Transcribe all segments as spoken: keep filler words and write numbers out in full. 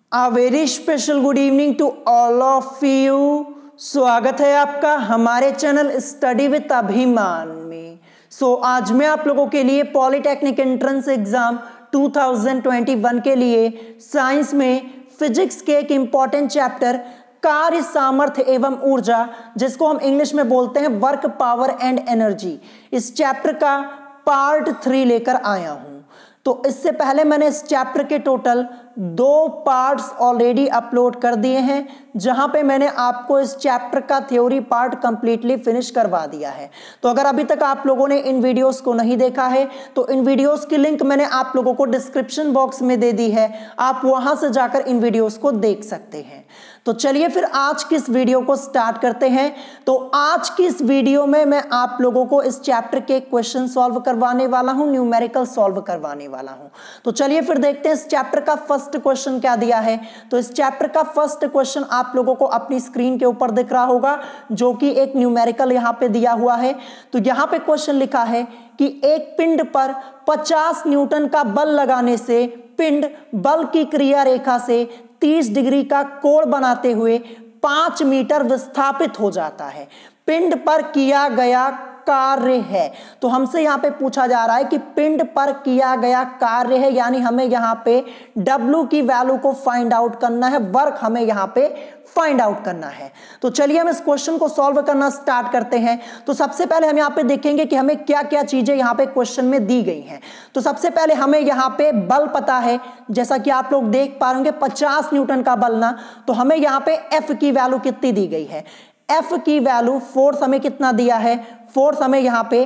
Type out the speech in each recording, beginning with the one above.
A very special good evening to all of you। स्वागत है आपका हमारे चैनल स्टडी विद अभिमान में। सो so, आज मैं आप लोगों के लिए पॉलिटेक्निक एंट्रेंस एग्जाम दो हज़ार इक्कीस के लिए साइंस में फिजिक्स के एक इंपॉर्टेंट चैप्टर कार्य सामर्थ्य एवं ऊर्जा, जिसको हम इंग्लिश में बोलते हैं वर्क पावर एंड एनर्जी, इस चैप्टर का पार्ट थ्री लेकर आया हूं। तो इससे पहले मैंने इस चैप्टर के टोटल दो पार्ट्स ऑलरेडी अपलोड कर दिए हैं, जहां पे मैंने आपको इस चैप्टर का थ्योरी पार्ट कंप्लीटली फिनिश करवा दिया है। तो अगर अभी तक आप लोगों ने इन वीडियोस को नहीं देखा है तो इन वीडियोस की लिंक मैंने आप लोगों को डिस्क्रिप्शन बॉक्स में दे दी है, आप वहां से जाकर इन वीडियोस को देख सकते हैं। तो चलिए फिर आज की इस वीडियो को स्टार्ट करते हैं। तो आज की इस वीडियो में मैं आप लोगों को इस चैप्टर के क्वेश्चन सॉल्व करवाने वाला हूं, न्यूमेरिकल सॉल्व करवाने वाला हूं। तो चलिए फिर देखते हैं इस चैप्टर का फर्स्ट क्वेश्चन क्या दिया है। तो इस चैप्टर का फर्स्ट क्वेश्चन आप लोगों को अपनी स्क्रीन के ऊपर दिख रहा होगा, जो कि एक न्यूमेरिकल यहां पे दिया हुआ है। तो यहां पे क्वेश्चन लिखा है कि एक पिंड पर पचास न्यूटन का बल लगाने से पिंड बल की क्रिया रेखा से तीस डिग्री का कोण बनाते हुए पांच मीटर विस्थापित हो जाता है। पिंड पर किया गया कार्य है। तो हमसे यहां पे पूछा जा रहा है कि पिंड पर किया गया कार्य है, यानी हमें यहां पे W की वैल्यू को फाइंड आउट करना है, वर्क हमें यहां पे फाइंड आउट करना है। तो चलिए हम इस क्वेश्चन को सॉल्व करना स्टार्ट करते हैं। तो सबसे पहले हम यहां पे देखेंगे कि हमें क्या क्या चीजें यहां पे क्वेश्चन में दी गई हैं। तो सबसे पहले हमें यहां पे बल पता है, जैसा कि आप लोग देख पा रहे होंगे पचास न्यूटन का बल ना। तो हमें यहां पे F की वैल्यू कितनी दी गई है, F की वैल्यू फोर्स हमें कितना दिया है, फोर्स हमें यहां पे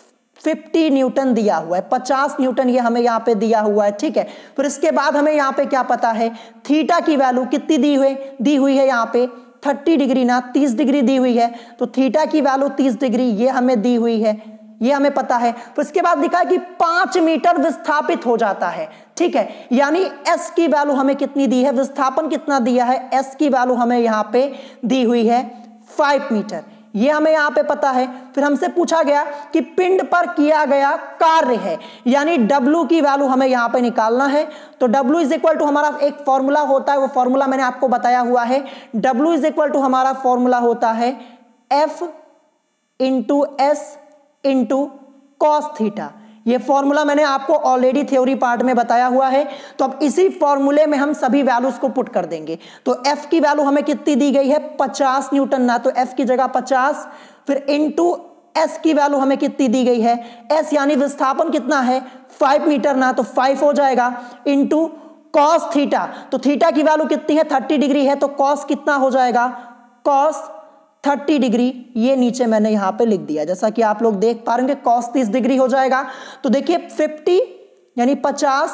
पचास न्यूटन दिया हुआ है, पचास न्यूटन ये हमें यहां पे दिया हुआ है, ठीक है। फिर इसके बाद हमें यहां पे क्या पता है, थीटा की वैल्यू कितनी दी हुई दी हुई है यहां पे तीस डिग्री ना, तीस डिग्री दी हुई है। तो थीटा की वैल्यू तीस डिग्री ये हमें दी हुई है, ये हमें पता है। फिर इसके बाद लिखा है कि पांच मीटर विस्थापित हो जाता है, ठीक है। यानी S की वैल्यू हमें कितनी दी है, विस्थापन कितना दिया है, S की वैल्यू हमें यहां पे दी हुई है पाँच मीटर, ये हमें यहां पे पता है। फिर हमसे पूछा गया कि पिंड पर किया गया कार्य है, यानी W की वैल्यू हमें यहां पे निकालना है। तो W इज इक्वल टू हमारा एक फॉर्मूला होता है, वो फॉर्मूला मैंने आपको बताया हुआ है। W इज इक्वल टू हमारा फॉर्मूला होता है F into S into cos theta. ये फॉर्मूला मैंने आपको ऑलरेडी थ्योरी पार्ट में बताया हुआ है। तो अब इसी फॉर्मूले में हम सभी वैल्यूज को पुट कर देंगे। तो F की वैल्यू हमें कितनी दी गई है, पचास न्यूटन ना, तो F की जगह पचास। फिर इनटू S की वैल्यू हमें कितनी दी गई है, S यानी विस्थापन कितना है पाँच मीटर ना, तो पाँच हो जाएगा। इनटू कॉस थीटा, तो थीटा की वैल्यू कितनी है, तीस डिग्री है, तो कॉस कितना हो जाएगा, कॉस तीस डिग्री, ये नीचे मैंने यहां पे लिख दिया, जैसा कि आप लोग देख पा रहे हैं cos तीस डिग्री हो जाएगा। तो देखिए पचास यानी पचास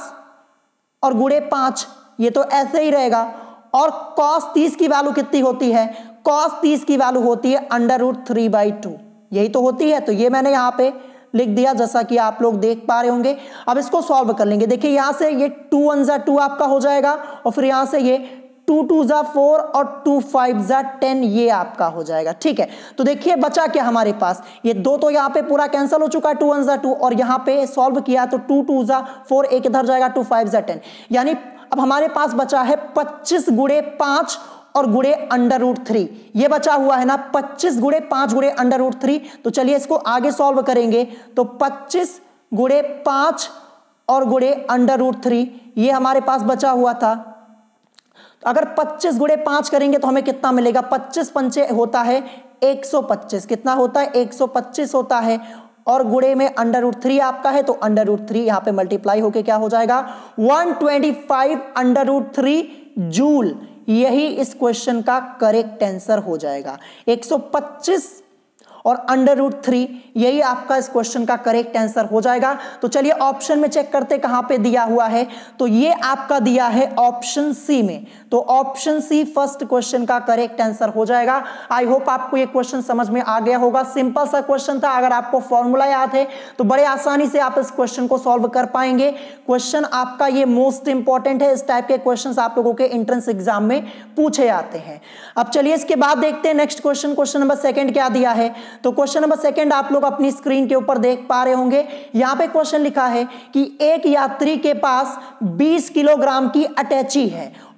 और गुणे पांच, ये तो ऐसे ही रहेगा। और cos तीस की वैल्यू कितनी होती है, cos तीस की वैल्यू होती है under root three by two, यही तो होती है। तो ये मैंने यहां पे लिख दिया, जैसा कि आप लोग देख पा रहे होंगे। अब इसको सॉल्व कर लेंगे। देखिए यहां से ये टू वन जा टू आपका हो जाएगा, और फिर यहां से ये टू टू जा फोर और टू फाइव जा टेन, ये आपका हो जाएगा, ठीक है। तो देखिए बचा क्या हमारे पास, ये दो तो यहाँ पे पूरा कैंसिल हो चुका है, टू वन जा टू, और यहाँ पे सॉल्व किया तो टू टू जा फोर, एक इधर जाएगा, टू फाइव जा टेन, यानी अब हमारे पास बचा है पच्चीस गुणे पांच और गुणे अंडर रूट थ्री, ये बचा हुआ है ना, पच्चीस गुणे पांच गुणे अंडर रूट थ्री। तो चलिए इसको आगे सॉल्व करेंगे। तो पच्चीस गुणे पांच और गुणे अंडर रूट थ्री, ये हमारे पास बचा हुआ था। अगर पच्चीस गुणे पांच करेंगे तो हमें कितना मिलेगा, पच्चीस पंचे होता है एक सौ पच्चीस, कितना होता है एक सौ पच्चीस होता है, और गुणे में अंडर रूट थ्री आपका है, तो अंडर रूट थ्री यहां पे मल्टीप्लाई होके क्या हो जाएगा, एक सौ पच्चीस अंडर रूट थ्री जूल। यही इस क्वेश्चन का करेक्ट आंसर हो जाएगा, एक सौ पच्चीस और अंडर रूट थ्री, यही आपका इस क्वेश्चन का करेक्ट आंसर हो जाएगा। तो चलिए ऑप्शन में चेक करते कहां पे दिया हुआ है। तो ये आपका दिया है ऑप्शन सी में, तो ऑप्शन सी फर्स्ट क्वेश्चन का करेक्ट आंसर हो जाएगा। आई होप आपको ये क्वेश्चन समझ में आ गया होगा, सिंपल सा क्वेश्चन था। अगर आपको फॉर्मूला याद है तो बड़े आसानी से आप इस क्वेश्चन को सॉल्व कर पाएंगे। क्वेश्चन आपका ये मोस्ट इंपॉर्टेंट है, इस टाइप के क्वेश्चन आप लोगों के एंट्रेंस एग्जाम में पूछे जाते हैं। अब चलिए इसके बाद देखते हैं next question, question number second क्या दिया है। तो क्वेश्चन नंबर सेकंड आप लोग अपनी स्क्रीन के ऊपर देख पा रहे होंगे। यहां पे क्वेश्चन लिखा है कि एक यात्री के पास बीस किलोग्राम की अटैची है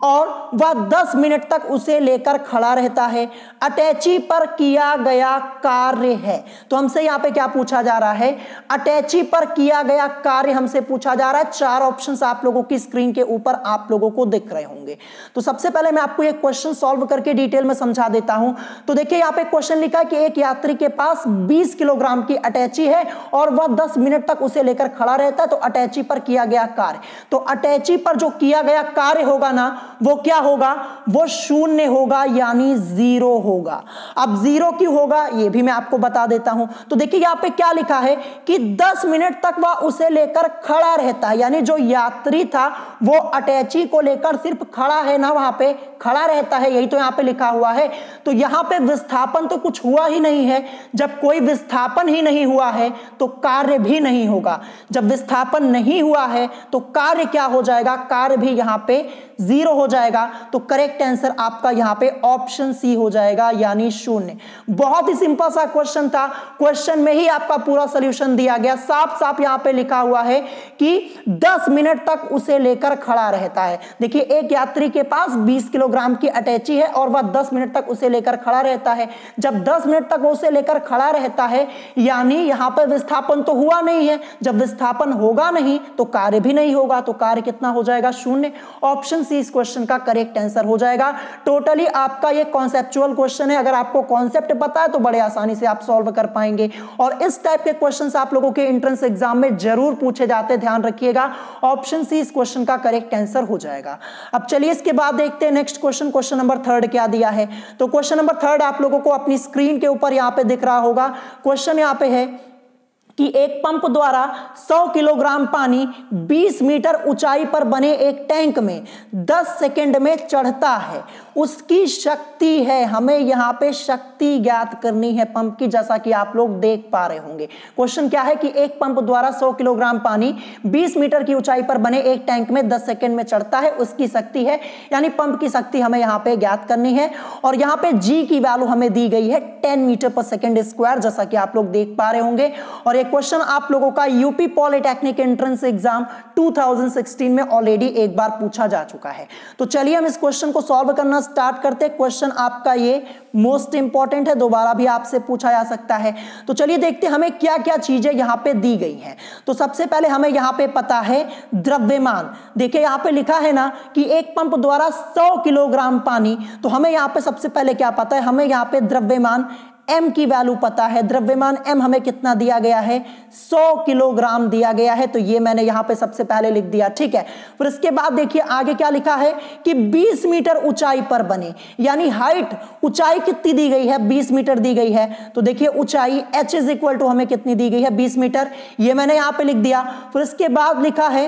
और वह दस मिनट तक उसे लेकर खड़ा रहता है। अटैची पर किया गया कार्य है। तो हमसे यहां पे क्या पूछा जा रहा है, अटैची पर किया गया कार्य हमसे पूछा जा रहा है। चार ऑप्शंस आप लोगों की स्क्रीन के ऊपर आप लोगों को दिख रहे होंगे। तो सबसे पहले मैं आपको एक क्वेश्चन सॉल्व करके डिटेल में समझा देता हूं। तो देखिए यहां पे क्वेश्चन लिखा है कि एक यात्री के पास बीस किलोग्राम की अटैची है और वह दस मिनट तक उसे लेकर खड़ा रहता है। तो अटैची पर किया गया कार्य, तो अटैची पर जो किया गया कार्य होगा ना वो क्या होगा, वो शून्य होगा, यानी जीरो होगा। अब जीरो क्यों होगा ये भी मैं आपको बता देता हूं। तो देखिए यहां पे क्या लिखा है कि दस मिनट तक वह उसे लेकर खड़ा रहता है, यानी जो यात्री था वो अटैची को लेकर सिर्फ खड़ा है ना, वहां पे खड़ा रहता है, यही तो यहां पे लिखा हुआ है। तो यहां पे विस्थापन तो कुछ हुआ ही नहीं है। जब कोई विस्थापन ही नहीं हुआ है तो कार्य भी नहीं होगा। जब विस्थापन नहीं हुआ है तो कार्य क्या हो जाएगा, कार्य भी यहां पे जीरो हो जाएगा। तो करेक्ट आंसर आपका यहां पे ऑप्शन सी हो जाएगा, यानी शून्य। बहुत ही सिंपल सा क्वेश्चन था, क्वेश्चन में ही आपका पूरा सॉल्यूशन दिया गया। साफ साफ यहां पे लिखा हुआ है कि दस मिनट तक उसे लेकर खड़ा रहता है। देखिए एक यात्री के पास बीस किलोग्राम की अटैची है और वह दस मिनट तक उसे लेकर खड़ा रहता है। जब दस मिनट तक वो उसे लेकर खड़ा रहता है यानी यहां पे विस्थापन तो हुआ नहीं है। जब विस्थापन होगा नहीं तो कार्य भी नहीं होगा। तो कार्य कितना हो जाएगा, शून्य। ऑप्शन सी इस क्वेश्चन का करेक्ट आंसर हो जाएगा। टोटली आपका ये कॉन्सेप्चुअल क्वेश्चन है। अगर आपको कॉन्सेप्ट पता है तो बड़े आसानी से आप सॉल्व कर पाएंगे। और इस टाइप के क्वेश्चंस आप लोगों के एंट्रेंस एग्जाम में जरूर पूछे जाते हैं, ध्यान रखिएगा। ऑप्शन सी इस क्वेश्चन का करेक्ट आंसर हो जाएगा। अब चलिए इसके बाद देखते हैं next question, question number third क्या दिया है। तो क्वेश्चन नंबर थर्ड आप लोगों को अपनी स्क्रीन के ऊपर यहां पे दिख रहा होगा। क्वेश्चन यहां पे है कि एक पंप द्वारा सौ किलोग्राम पानी बीस मीटर ऊंचाई पर बने एक टैंक में दस सेकंड में चढ़ता है। उसकी शक्ति है, हमें यहां पे शक्ति ज्ञात करनी है पंप की, जैसा कि आप लोग देख पा रहे होंगे। क्वेश्चन क्या है कि एक पंप द्वारा सौ किलोग्राम पानी बीस मीटर की ऊंचाई पर बने एक टैंक में दस सेकंड में चढ़ता है, उसकी शक्ति है, यानी पंप की शक्ति हमें यहां पे ज्ञात करनी है। और यहां पे जी की वैल्यू हमें दी गई है टेन मीटर पर सेकंड स्क्वायर, जैसा कि आप लोग देख पा रहे होंगे। और क्वेश्चन आप लोगों का यूपी पॉलिटेक्निक एंट्रेंस एग्जाम दो हज़ार सोलह में ऑलरेडी एक बार पूछा जा चुका है। तो चलिए हम इस क्वेश्चन को सॉल्व करना स्टार्ट करते हैं। क्वेश्चन आपका ये मोस्ट इंपॉर्टेंट है, दोबारा भी आपसे पूछा जा सकता है। तो चलिए देखते हैं हमें क्या क्या चीजें यहां पे दी गई हैं। तो सबसे पहले हमें यहां पे पता है द्रव्यमान। देखिए यहां पे लिखा है ना कि एक पंप द्वारा सौ किलोग्राम पानी, तो हमें यहां पे सबसे पहले क्या पता है, हमें यहां पे द्रव्यमान m की वैल्यू पता है। द्रव्यमान m हमें कितना दिया गया है, सौ किलोग्राम दिया गया है। तो ये मैंने यहां पे सबसे पहले लिख दिया, ठीक है। फिर इसके बाद देखिए आगे क्या लिखा है कि बीस मीटर ऊंचाई पर बने, यानी हाइट, ऊंचाई कितनी दी गई है, बीस मीटर दी गई है। तो देखिए ऊंचाई h इज इक्वल टू हमें कितनी दी गई है, बीस मीटर, ये मैंने यहां पे लिख दिया। फिर इसके बाद लिखा है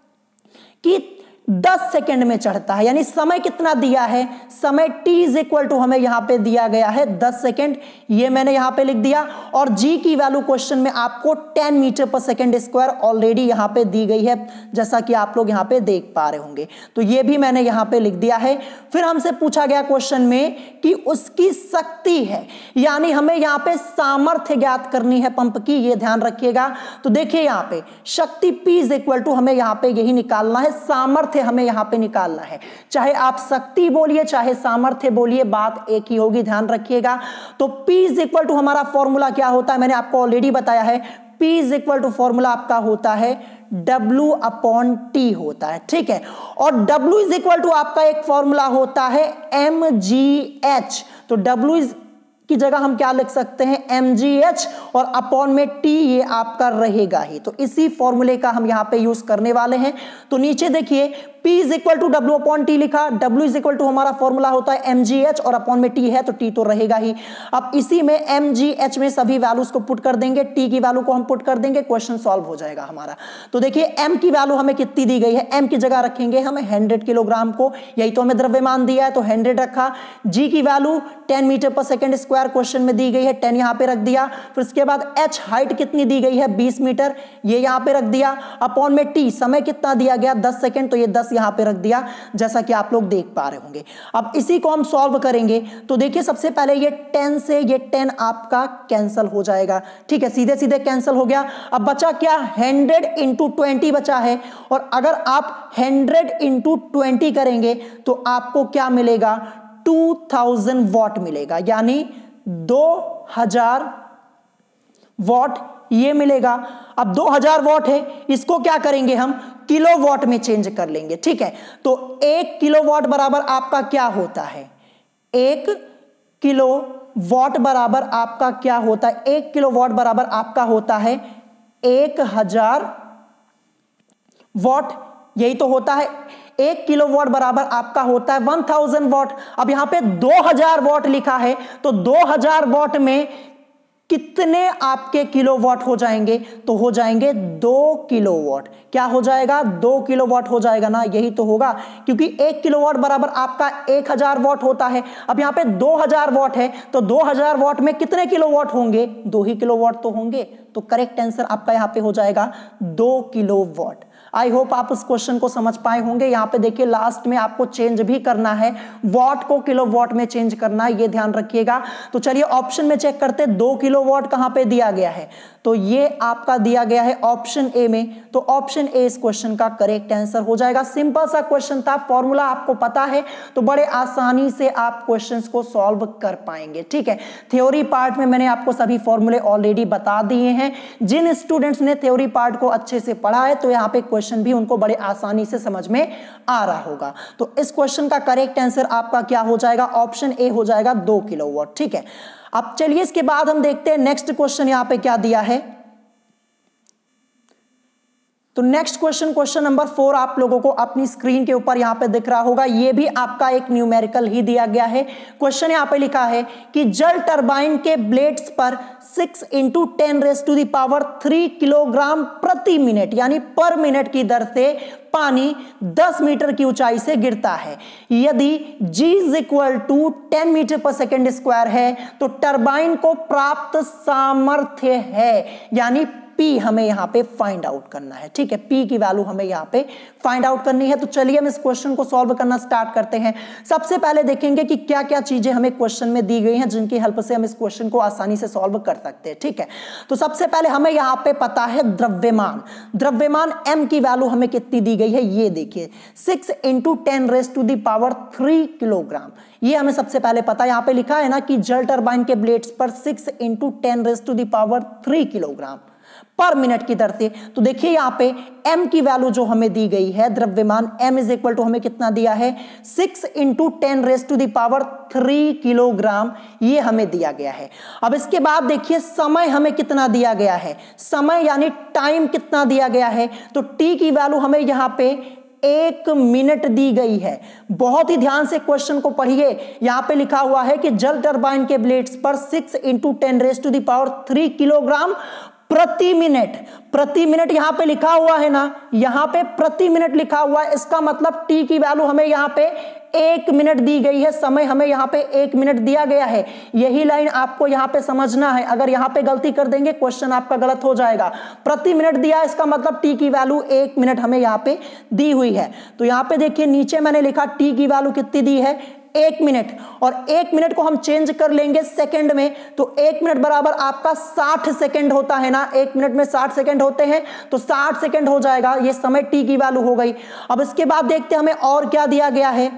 कि दस सेकंड में चढ़ता है, यानी समय कितना दिया है, समय t इज इक्वल टू हमें यहां पे दिया गया है दस सेकंड, ये मैंने यहां पे लिख दिया। और g की वैल्यू क्वेश्चन में आपको टेन मीटर पर सेकंड स्क्वायर ऑलरेडी यहां पे दी गई है, जैसा कि आप लोग यहां पे देख पा रहे होंगे। तो ये भी मैंने यहां पे लिख दिया है। फिर हमसे पूछा गया क्वेश्चन में कि उसकी शक्ति है, यानी हमें यहां पे सामर्थ्य ज्ञात करनी है पंप की, ये ध्यान रखिएगा। तो देखिए यहां पे शक्ति p इज इक्वल टू हमें यहां पे यही निकालना है, सामर्थ्य हमें यहां पे निकालना है। चाहे आप शक्ति बोलिए चाहे सामर्थ्य बोलिए, बात एक ही होगी, ध्यान रखिएगा। तो P इज इक्वल टू हमारा फॉर्मूला क्या होता है, मैंने आपको ऑलरेडी बताया है। P is equal to formula आपका होता है W अपॉन टी होता है, ठीक है। और W इज इक्वल टू आपका एक फॉर्मूला होता है एम जी एच। तो W इज की जगह हम क्या लिख सकते हैं, एम जी एच, और अपॉन में T ये आपका रहेगा ही। तो इसी फॉर्मूले का हम यहां पे यूज करने वाले हैं। तो नीचे देखिए P is equal to W upon T लिखा, W इज इक्वल टू हमारा फॉर्मूला होता है एम जी एच और अपॉन में T है तो T तो रहेगा ही। अब इसी में एम जी एच में सभी वैल्यूज को पुट कर देंगे, T की वैल्यू को हम पुट कर देंगे, क्वेश्चन सॉल्व हो जाएगा हमारा। तो देखिए M की वैल्यू हमें कितनी दी गई है, M की जगह रखेंगे हमें सौ किलोग्राम को, यही तो हमें द्रव्यमान दिया है तो सौ रखा। G की वैल्यू टेन मीटर पर सेकंड स्क्वायर स्क्वायर क्वेश्चन में दी गई है, टेन यहाँ पे रख दिया। फिर उसके बाद h हाइट कितनी दी गई है, बीस मीटर, ये यहाँ पे रख दिया। अपॉन में t समय कितना दिया गया, दस सेकंड, तो ये दस यहाँ पे रख दिया, जैसा कि आप लोग देख पा रहे होंगे। अब इसी को हम सॉल्व करेंगे तो देखिए सबसे पहले ये टेन से ये टेन आपका कैंसिल हो जाएगा, ठीक है, सीधे सीधे कैंसिल हो गया। अब बचा क्या, हंड्रेड इंटू ट्वेंटी बचा है, और अगर आप हंड्रेड इंटू ट्वेंटी करेंगे तो आपको क्या मिलेगा, टू थाउजेंड वॉट मिलेगा, यानी दो हजार वॉट ये मिलेगा। अब दो हजार वॉट है, इसको क्या करेंगे हम, किलो वॉट में चेंज कर लेंगे, ठीक है। तो एक किलो वॉट बराबर आपका क्या होता है, एक किलो वॉट बराबर आपका क्या होता है, एक किलो वॉट बराबर आपका होता है एक हजार वॉट, यही तो होता है। एक किलो वॉट बराबर आपका होता है वन थाउजेंड वॉट। अब यहां पे दो हजार वॉट लिखा है, तो दो हजार वॉट में कितने आपके किलो वॉट हो जाएंगे, तो हो जाएंगे दो किलो वॉट। क्या हो जाएगा, दो किलो वॉट हो जाएगा ना, यही तो होगा, क्योंकि एक किलो वॉट बराबर आपका एक हजार वॉट होता है। अब यहाँ पे दो हजार वॉट है, तो दो हजार वॉट में कितने किलो वॉट होंगे, दो ही किलो वॉट तो होंगे। तो करेक्ट आंसर आपका यहाँ पे हो जाएगा दो किलो वॉट। आई होप आप इस क्वेश्चन को समझ पाए होंगे। यहाँ पे देखिए लास्ट में आपको चेंज भी करना है, वॉट को किलो वॉट में चेंज करना है, ये ध्यान रखिएगा। तो चलिए ऑप्शन में चेक करते हैं, दो किलो वॉट कहां पे दिया गया है, तो ये आपका दिया गया है ऑप्शन ए में। तो ऑप्शन ए इस क्वेश्चन का करेक्ट आंसर हो जाएगा। सिंपल सा क्वेश्चन था, फॉर्मूला आपको पता है तो बड़े आसानी से आप क्वेश्चंस को सॉल्व कर पाएंगे, ठीक है। थ्योरी पार्ट में मैंने आपको सभी फॉर्मूले ऑलरेडी बता दिए हैं। जिन स्टूडेंट्स ने थ्योरी पार्ट को अच्छे से पढ़ा है तो यहाँ पे क्वेश्चन भी उनको बड़े आसानी से समझ में आ रहा होगा। तो इस क्वेश्चन का करेक्ट आंसर आपका क्या हो जाएगा, ऑप्शन ए हो जाएगा दो किलो वॉट, ठीक है। अब चलिए इसके बाद हम देखते हैं नेक्स्ट क्वेश्चन यहां पे क्या दिया है। तो next question, question number four आप लोगों को अपनी स्क्रीन के ऊपर यहां पे दिख रहा होगा। ये भी आपका एक न्यूमेरिकल ही दिया गया है। क्वेश्चन यहां पे लिखा है कि जल टरबाइन के ब्लेड्स पर six into ten raise to the power three kilogram प्रति मिनट यानी पर मिनट की दर से पानी दस मीटर की ऊंचाई से गिरता है। यदि G is equal to ten metre पर सेकेंड स्क्वायर है तो टरबाइन को प्राप्त सामर्थ्य है, यानी P हमें यहां पे फाइंड आउट करना है, ठीक है। P की वैल्यू हमें यहां पे फाइंड आउट करनी है। तो चलिए हम इस क्वेश्चन को सॉल्व करना स्टार्ट करते हैं। सबसे पहले देखेंगे कि क्या क्या चीजें हमें क्वेश्चन में दी गई हैं जिनकी हेल्प से हम इस क्वेश्चन को आसानी से सॉल्व कर सकते हैं, ठीक है। तो सबसे पहले हमें यहां पे पता है द्रव्यमान। द्रव्यमान m की वैल्यू हमें कितनी दी गई है, ये देखिए six into ten raise to the power three kilogram. ये हमें सबसे पहले पता है। यहां पे लिखा है ना कि जल टरबाइन के ब्लेड्स पर six into ten raise to the power three kilogram per minute की दर से। तो देखिए यहाँ पे m की वैल्यू जो हमें दी गई है, द्रव्यमान m इज इक्वल टू हमें कितना दिया है, six into ten raise to the power three kilogram, ये हमें दिया गया है। अब इसके बाद देखिए समय हमें कितना दिया गया है, समय यानी टाइम कितना दिया गया है। तो t की वैल्यू हमें यहाँ पे एक मिनट दी गई है। बहुत ही ध्यान से क्वेश्चन को पढ़िए। यहां पे लिखा हुआ है कि जल टरबाइन के ब्लेड्स पर six into ten raise to the power three kilogram प्रति मिनट, प्रति मिनट यहां पे लिखा हुआ है ना, यहां पे प्रति मिनट लिखा हुआ है। इसका मतलब टी की वैल्यू हमें यहां पे एक मिनट दी गई है, समय हमें यहां पे एक मिनट दिया गया है। यही लाइन आपको यहां पे समझना है। अगर यहां पे गलती कर देंगे क्वेश्चन आपका गलत हो जाएगा। प्रति मिनट दिया है, इसका मतलब टी की वैल्यू एक मिनट हमें यहां पे दी हुई है। तो यहां पे देखिए नीचे मैंने लिखा टी की वैल्यू कितनी दी है, एक मिनट, और एक मिनट को हम चेंज कर लेंगे सेकंड में। तो एक मिनट बराबर आपका साठ सेकंड होता है ना, एक मिनट में साठ सेकंड होते हैं, तो साठ सेकंड हो जाएगा। ये समय टी की वैल्यू हो गई। अब इसके बाद देखते हैं हमें और क्या दिया गया है।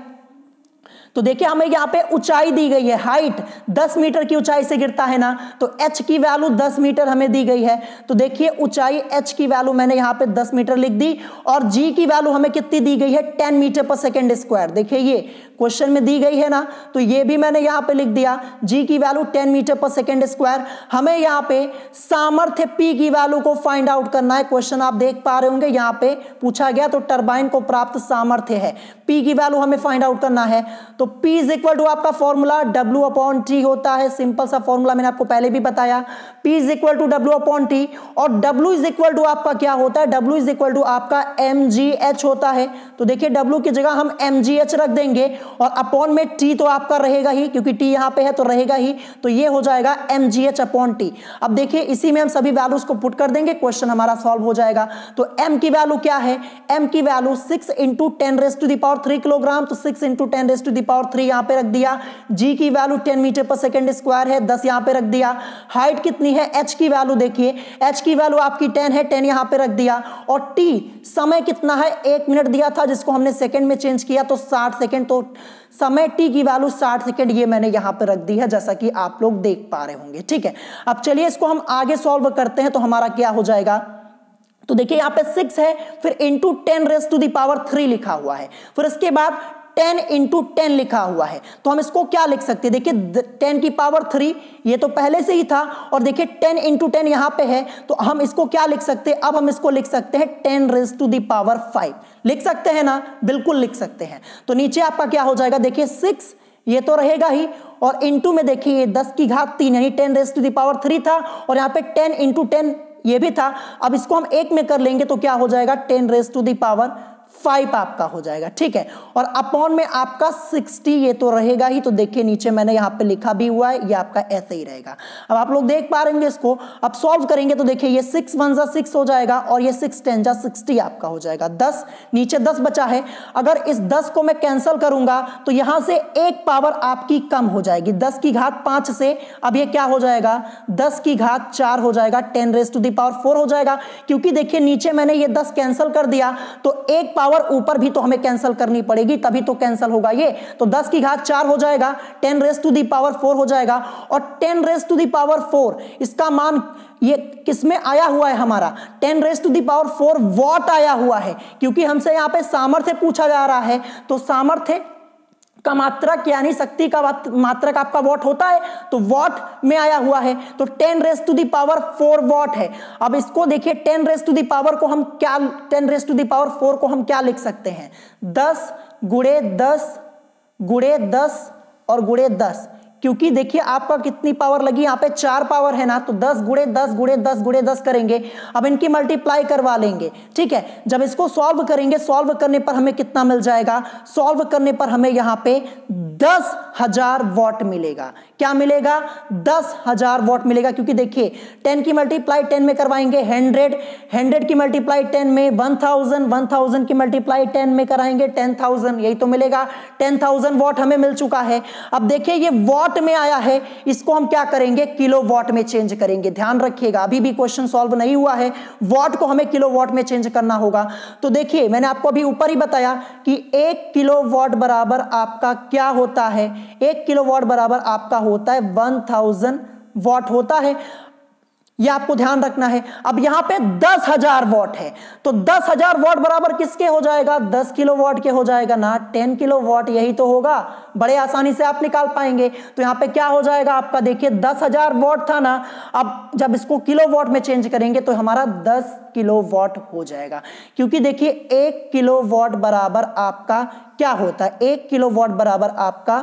तो देखिए हमें यहाँ पे ऊंचाई दी गई है, हाइट दस मीटर की ऊंचाई से गिरता है ना, तो h की वैल्यू दस मीटर हमें दी गई है। तो देखिए ऊंचाई h की वैल्यू मैंने यहाँ पे दस मीटर लिख दी, और g की वैल्यू हमें कितनी दी गई है, टेन मीटर पर सेकेंड स्क्वायर। देखिए ये क्वेश्चन में दी गई है ना, तो ये भी मैंने यहाँ पे लिख दिया, g की वैल्यू टेन मीटर पर सेकेंड स्क्वायर। हमें यहाँ पे सामर्थ्य p की वैल्यू को फाइंड आउट करना है। क्वेश्चन आप देख पा रहे होंगे यहाँ पे पूछा गया, तो टरबाइन को प्राप्त सामर्थ्य है, p की वैल्यू हमें फाइंड आउट करना है। तो P इज इक्वल टू आपका फॉर्मूला W अपॉन टी होता है, सिंपल सा फॉर्मूला मैंने आपको पहले भी बताया, P is equal to W upon T, और W इज इक्वल टू आपका क्या होता है, W इज इक्वल टू आपका एम जी एच होता है। तो देखिए W की जगह हम एम जी एच रख देंगे और अपॉन में T तो आपका रहेगा ही, क्योंकि T यहां पे है तो रहेगा ही, तो ये हो जाएगा M G H upon T. अब देखिए इसी में हम सभी वैल्यूज को पुट कर देंगे, क्वेश्चन हमारा सॉल्व हो जाएगा। तो M की वैल्यू क्या है, M की value six into ten raise to the power three kilogram, तो six into ten raise to the power three यहां पे रख दिया। G की वैल्यू टेन मीटर पर सेकंड स्क्वायर है, दस यहां पे रख दिया। हाइट कितनी है, H की वैल्यू देखिए, H की वैल्यू आपकी टेन है, टेन यहां पे रख दिया। और T समय कितना है, एक मिनट दिया था जिसको हमने सेकंड में चेंज किया तो साठ सेकंड, तो समय T की वैल्यू साठ सेकंड ये मैंने यहां पे रख दी है, जैसा कि आप लोग देख पा रहे होंगे। ठीक है, अब चलिए इसको हम आगे सॉल्व करते हैं, तो हमारा क्या हो जाएगा, तो देखिए यहां पे सिक्स है, फिर into ten raise to the power three लिखा हुआ है, फिर इसके बाद टेन इंटू टेन लिखा हुआ है, तो हम इसको क्या लिख सकते हैं, देखिए टेन की पावर थ्री ये तो पहले से ही था, और देखिए टेन इंटू टेन यहां पे है, तो हम इसको क्या लिख सकते हैं, अब हम इसको लिख सकते हैं ten raise to the power five, लिख सकते हैं ना, बिल्कुल लिख सकते हैं। तो नीचे आपका क्या हो जाएगा, देखिए सिक्स ये तो रहेगा ही, और इंटू में देखिए दस की घात तीन यानी ten raise to the power three था, और यहाँ पे टेन इंटू टेन ये भी था। अब इसको हम एक में कर लेंगे तो क्या हो जाएगा, ten raise to the power five आपका हो जाएगा। ठीक है, और अपॉन में आपका सिक्सटी ये तो रहेगा ही, तो देखिए नीचे मैंने यहाँ पे लिखा भी हुआ है, ये आपका ऐसे ही रहेगा। अब आप लोग देख पा रहे होंगे इसको, अब सॉल्व करेंगे तो देखिए ये सिक्स वन जा सिक्स हो जाएगा, और ये सिक्स टेन जा सिक्सटी आपका हो जाएगा। दस नीचे दस बचा है, अगर इस दस को मैं कैंसिल करूंगा तो यहां से एक पावर आपकी कम हो जाएगी, दस की घात पांच से अब ये क्या हो जाएगा, दस की घात चार हो जाएगा, ten raise to the power four हो जाएगा, क्योंकि देखिए नीचे मैंने ये दस कैंसिल कर दिया, तो एक पावर ऊपर भी तो हमें कैंसिल करनी पड़ेगी, तभी तो कैंसिल होगा ये, तो दस की घात चार हो जाएगा, ten raise to the power four हो जाएगा, और ten raise to the power four इसका मान ये किसमें आया हुआ है, हमारा ten raise to the power four watt आया हुआ है, क्योंकि हमसे यहां पे सामर्थ्य पूछा जा रहा है, तो सामर्थ्य का मात्रक यानी शक्ति का मात्रक आपका वॉट होता है, तो वॉट में आया हुआ है, तो ten raise to the power four watt है। अब इसको देखिए ten raise to the power को हम क्या, ten raise to the power four को हम क्या लिख सकते हैं, दस गुणे दस गुणे दस और गुणे दस, क्योंकि देखिए आपका कितनी पावर लगी, यहाँ पे चार पावर है ना, तो दस गुणे दस गुणे दस गुणे दस करेंगे, अब इनकी मल्टीप्लाई करवा लेंगे। ठीक है, जब इसको सॉल्व करेंगे, सॉल्व करने पर हमें कितना मिल जाएगा, सॉल्व करने पर हमें यहाँ पे दस हजार वॉट मिलेगा। क्या मिलेगा, दस हजार वॉट मिलेगा, क्योंकि देखिए टेन की मल्टीप्लाई टेन में करवाएंगे हंड्रेड, हंड्रेड की मल्टीप्लाई टेन में वन थाउजेंड, वन थाउजेंड की मल्टीप्लाई टेन में कराएंगे टेन थाउजेंड, यही तो मिलेगा, टेन थाउजेंड वॉट हमें मिल चुका है। अब देखिए ये वॉट में आया है, इसको हम क्या करेंगे, किलो वॉट में चेंज करेंगे। ध्यान रखिएगा अभी भी क्वेश्चन सॉल्व नहीं हुआ है, वॉट को हमें किलो वॉट में चेंज करना होगा। तो देखिए मैंने आपको अभी ऊपर ही बताया कि एक किलो वॉट बराबर आपका क्या होता है, एक किलो वॉट बराबर आपका होता है वन थाउजेंड वॉट होता है, यह आपको ध्यान रखना है। अब यहां पे दस हजार वॉट है, तो दस हजार वॉट बराबर किसके हो जाएगा, दस किलो वॉट के हो जाएगा ना, टेन किलो वॉट यही तो होगा, बड़े आसानी से आप निकाल पाएंगे। तो यहां पे क्या हो जाएगा आपका, देखिए दस हजार वॉट था ना, अब जब इसको किलो वॉट में चेंज करेंगे तो हमारा दस किलो वॉट हो जाएगा, क्योंकि देखिए एक किलो वॉट बराबर आपका क्या होता है, एक किलो वॉट बराबर आपका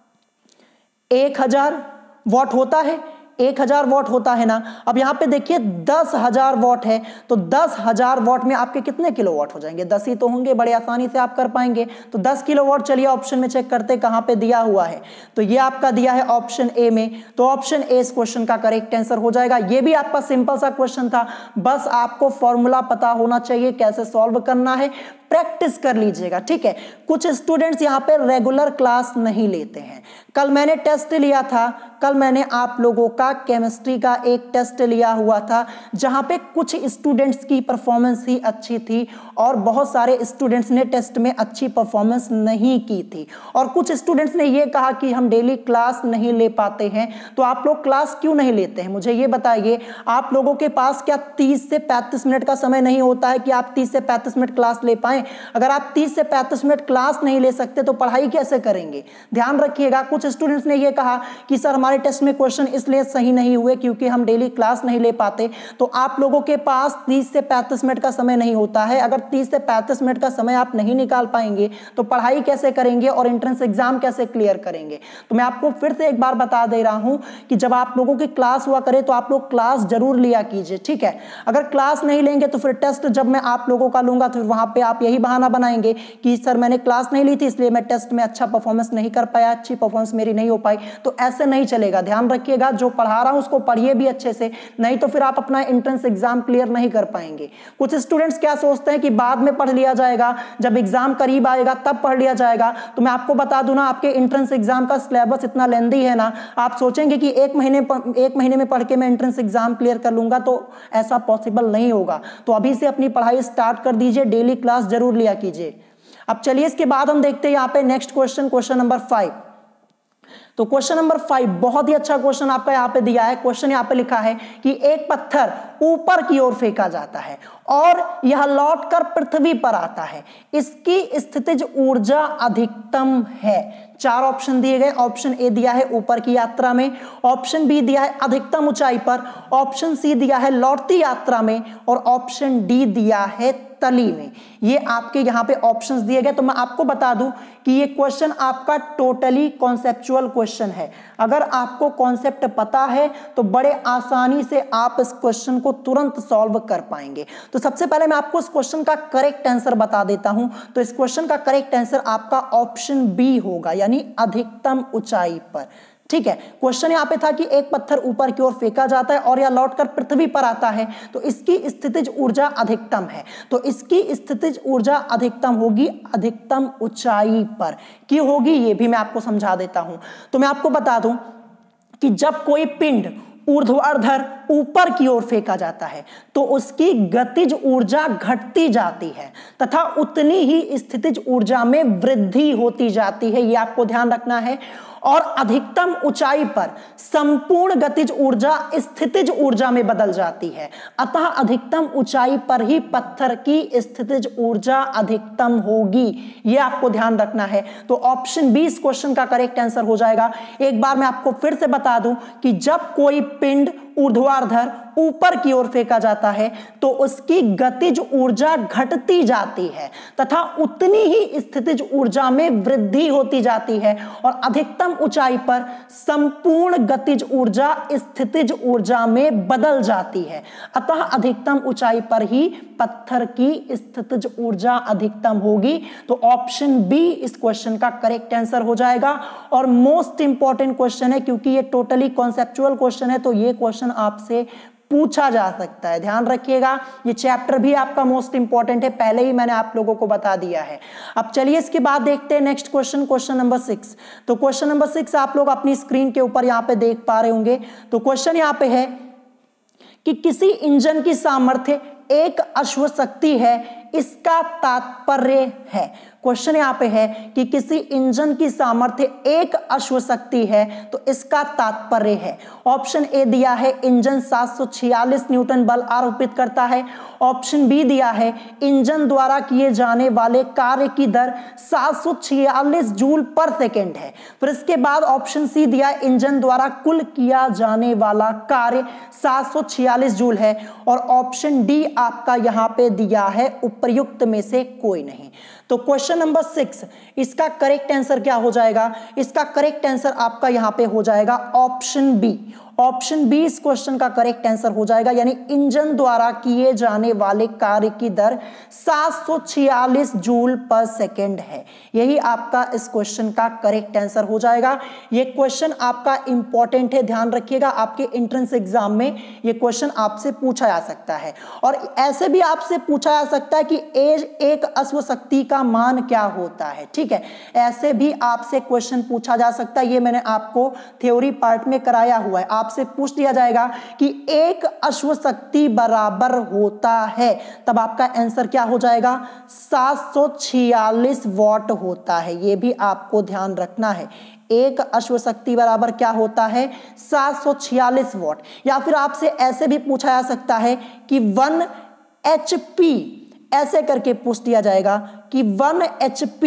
एक हजार वॉट होता है, एक हजार वॉट होता है ना। अब यहां पे देखिए दस हजार वॉट है, तो दस हजार वॉट में आपके कितने किलो वॉट हो जाएंगे, दस ही तो होंगे, बड़े आसानी से आप कर पाएंगे। तो दस किलो वॉट, चलिए ऑप्शन में चेक करते कहां पे दिया हुआ है, तो ये आपका दिया है ऑप्शन ए में, तो ऑप्शन ए इस क्वेश्चन का करेक्ट आंसर हो जाएगा। ये भी आपका सिंपल सा क्वेश्चन था, बस आपको फॉर्मूला पता होना चाहिए कैसे सॉल्व करना है, प्रैक्टिस कर लीजिएगा। ठीक है, कुछ स्टूडेंट्स यहाँ पे रेगुलर क्लास नहीं लेते हैं। कल मैंने टेस्ट लिया था, कल मैंने आप लोगों का केमिस्ट्री का एक टेस्ट लिया हुआ था, जहां पे कुछ स्टूडेंट्स की परफॉर्मेंस ही अच्छी थी और बहुत सारे स्टूडेंट्स ने टेस्ट में अच्छी परफॉर्मेंस नहीं की थी, और कुछ स्टूडेंट्स ने ये कहा कि हम डेली क्लास नहीं ले पाते हैं। तो आप लोग क्लास क्यों नहीं लेते हैं, मुझे ये बताइए। आप लोगों के पास क्या तीस से पैंतीस मिनट का समय नहीं होता है कि आप तीस से पैंतीस मिनट क्लास ले पाएं? अगर आप तीस से पैंतीस मिनट क्लास नहीं ले सकते तो पढ़ाई कैसे करेंगे? ध्यान रखिएगा। कुछ स्टूडेंट्स ने ये कहा कि सर हमारी हमारे टेस्ट में क्वेश्चन इसलिए सही नहीं हुए क्योंकि हम डेली क्लास नहीं ले पाते। तो आप लोगों के पास तीस से पैंतीस मिनट का समय नहीं होता है। अगर तीस से पैंतीस मिनट का समय आप नहीं निकाल पाएंगे तो पढ़ाई कैसे करेंगे और एंट्रेंस एग्जाम कैसे क्लियर करेंगे। तो मैं आपको फिर से एक बार बता दे रहा हूं कि जब आप लोगों की क्लास हुआ करे तो आप लोग क्लास जरूर लिया कीजिए, ठीक है। अगर क्लास नहीं लेंगे तो फिर टेस्ट जब मैं आप लोगों का लूंगा तो वहां पे आप यही बहाना बनाएंगे कि सर मैंने क्लास नहीं ली थी इसलिए मैं टेस्ट में अच्छा परफॉर्मेंस नहीं कर पाया, अच्छी परफॉर्मेंस मेरी नहीं हो पाई। तो ऐसे नहीं चलेगा, ध्यान रखिएगा, जो पढ़ा रहा हूं उसको पढ़िए भी अच्छे से, नहीं तो फिर आप अपना एंट्रेंस एग्जाम क्लियर नहीं कर पाएंगे। कुछ स्टूडेंट्स क्या सोचते हैं कि बाद में पढ़ लिया जाएगा, जब एग्जाम करीब आएगा तब पढ़ लिया जाएगा। तो मैं आपको बता दूं ना, आपके एंट्रेंस एग्जाम का सिलेबस इतना लेंथी है ना, आप सोचेंगे कि एक महीने एक महीने में पढ़ के मैं एंट्रेंस एग्जाम क्लियर कर लूंगा, तो ऐसा पॉसिबल नहीं होगा। तो अभी से अपनी पढ़ाई स्टार्ट कर दीजिए, डेली क्लास जरूर लिया कीजिए। अब चलिए इसके बाद हम देखते हैं यहाँ पे next question, question number five. तो क्वेश्चन नंबर फाइव बहुत ही अच्छा क्वेश्चन आपका यहाँ पे दिया है। क्वेश्चन यहाँ पे लिखा है कि एक पत्थर ऊपर की ओर फेंका जाता है और यह लौटकर पृथ्वी पर आता है, इसकी स्थितिज ऊर्जा अधिकतम है। चार ऑप्शन दिए गए, ऑप्शन ए दिया है ऊपर की यात्रा में, ऑप्शन बी दिया है अधिकतम ऊंचाई पर, ऑप्शन सी दिया है लौटती यात्रा में और ऑप्शन डी दिया है तली में। ये आपके यहाँ पे ऑप्शंस दिए गए। तो मैं आपको बता दूं कि ये क्वेश्चन आपका टोटली कॉन्सेप्चुअल क्वेश्चन है। अगर आपको कॉन्सेप्ट पता है तो बड़े आसानी से आप इस क्वेश्चन को तुरंत सॉल्व कर पाएंगे। तो सबसे पहले मैं आपको इस क्वेश्चन का करेक्ट आंसर बता देता हूं। तो इस क्वेश्चन का करेक्ट आंसर आपका ऑप्शन बी होगा, यानी अधिकतम ऊंचाई पर, ठीक है। क्वेश्चन यहाँ पे था कि एक पत्थर ऊपर की ओर फेंका जाता है और यह लौटकर पृथ्वी पर आता है, तो इसकी स्थितिज ऊर्जा अधिकतम है। तो इसकी स्थितिज ऊर्जा अधिकतम होगी अधिकतम ऊंचाई पर। क्यों होगी ये भी मैं आपको समझा देता हूं। तो मैं आपको बता दूं कि जब कोई पिंड ऊर्ध्वाधर ऊपर की ओर फेंका जाता है तो उसकी गतिज ऊर्जा घटती जाती है तथा उतनी ही स्थितिज ऊर्जा में वृद्धि होती जाती है, ये आपको ध्यान रखना है। और अधिकतम ऊंचाई पर संपूर्ण गतिज ऊर्जा स्थितिज ऊर्जा में बदल जाती है, अतः अधिकतम ऊंचाई पर ही पत्थर की स्थितिज ऊर्जा अधिकतम होगी, यह आपको ध्यान रखना है। तो ऑप्शन बी इस क्वेश्चन का करेक्ट आंसर हो जाएगा। एक बार मैं आपको फिर से बता दूं कि जब कोई पिंड ऊर्ध्वाधर ऊपर की ओर फेंका जाता है तो उसकी गतिज ऊर्जा घटती जाती है तथा उतनी ही स्थितिज ऊर्जा में वृद्धि होती जाती है और अधिकतम ऊंचाई पर संपूर्ण गतिज ऊर्जा स्थितिज ऊर्जा में बदल जाती है, अतः अधिकतम ऊंचाई पर ही पत्थर की स्थितिज ऊर्जा अधिकतम होगी। तो ऑप्शन बी इस क्वेश्चन का करेक्ट आंसर हो जाएगा। और मोस्ट इंपॉर्टेंट क्वेश्चन है क्योंकि ये टोटली कॉन्सेप्चुअल क्वेश्चन है, तो ये क्वेश्चन आपसे पूछा जा सकता है, ध्यान रखिएगा। ये चैप्टर भी आपका मोस्ट इंपॉर्टेंट है, पहले ही मैंने आप लोगों को बता दिया है। अब चलिए इसके बाद देखते हैं next question, question number six. तो क्वेश्चन नंबर सिक्स आप लोग अपनी स्क्रीन के ऊपर यहाँ पे देख पा रहे होंगे। तो क्वेश्चन यहाँ पे है कि किसी इंजन की सामर्थ्य एक अश्व शक्ति है, इसका तात्पर्य है। क्वेश्चन यहाँ पे है कि किसी इंजन की सामर्थ्य एक अश्व शक्ति है तो इसका तात्पर्य है। ऑप्शन ए दिया है इंजन सात सौ छियालीस न्यूटन बल आरोपित करता है, ऑप्शन बी दिया है इंजन द्वारा किए जाने वाले कार्य की दर सात सौ छियालीस जूल पर सेकेंड है। फिर इसके बाद ऑप्शन सी दिया है इंजन द्वारा कुल किया जाने वाला कार्य सात सौ छियालीस जूल है और ऑप्शन डी आपका यहाँ पे दिया है उपर्युक्त में से कोई नहीं। तो क्वेश्चन नंबर सिक्स इसका करेक्ट आंसर क्या हो जाएगा? इसका करेक्ट आंसर आपका यहां पे हो जाएगा ऑप्शन बी। ऑप्शन बी इस क्वेश्चन का करेक्ट आंसर हो जाएगा, यानी इंजन द्वारा किए जाने वाले कार्य की दर सात सौ छियालीस जूल पर सेकेंड है। यही आपका इस क्वेश्चन का करेक्ट आंसर हो जाएगा। ये क्वेश्चन आपका इंपॉर्टेंट है, ध्यान रखिएगा, आपके एंट्रेंस एग्जाम में ये क्वेश्चन आपसे पूछा जा सकता है। और ऐसे भी आपसे पूछा जा सकता है कि एज एक अश्व शक्ति का मान क्या होता है, ठीक है, ऐसे भी आपसे क्वेश्चन पूछा जा सकता है। ये मैंने आपको थ्योरी पार्ट में कराया हुआ है। आपसे पूछ लिया जाएगा कि एक अश्व शक्ति बराबर होता है, तब आपका आंसर क्या हो जाएगा? सात सौ छियालीस वॉट होता है। यह भी आपको ध्यान रखना है, एक अश्व शक्ति बराबर क्या होता है? सात सौ छियालीस वॉट। या फिर आपसे ऐसे भी पूछा जा सकता है कि वन एच पी, ऐसे करके पूछ दिया जाएगा कि वन एच पी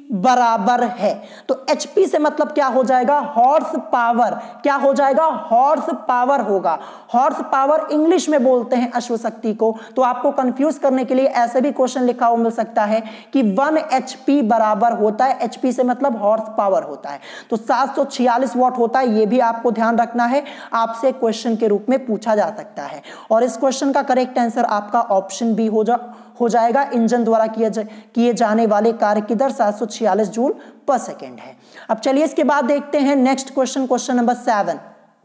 बराबर है। तो एचपी से मतलब क्या हो जाएगा, हॉर्स पावर। क्या हो जाएगा, हॉर्स पावर होगा। हॉर्स पावर इंग्लिश में बोलते हैं अश्व शक्ति को। तो आपको कंफ्यूज करने के लिए ऐसे भी क्वेश्चन लिखा हुआ मिल सकता है कि वन एचपी बराबर होता है, एचपी से मतलब हॉर्स पावर होता है, तो सात सौ छियालीस वॉट होता है। यह भी आपको ध्यान रखना है, आपसे क्वेश्चन के रूप में पूछा जा सकता है। और इस क्वेश्चन का करेक्ट आंसर आपका ऑप्शन बी हो जा हो जाएगा। इंजन द्वारा किए जा, किए जाने वाले कार्य की दर सात सौ छियालीस जूल पर सेकेंड है। अब चलिए इसके बाद देखते हैं next question, question number seven.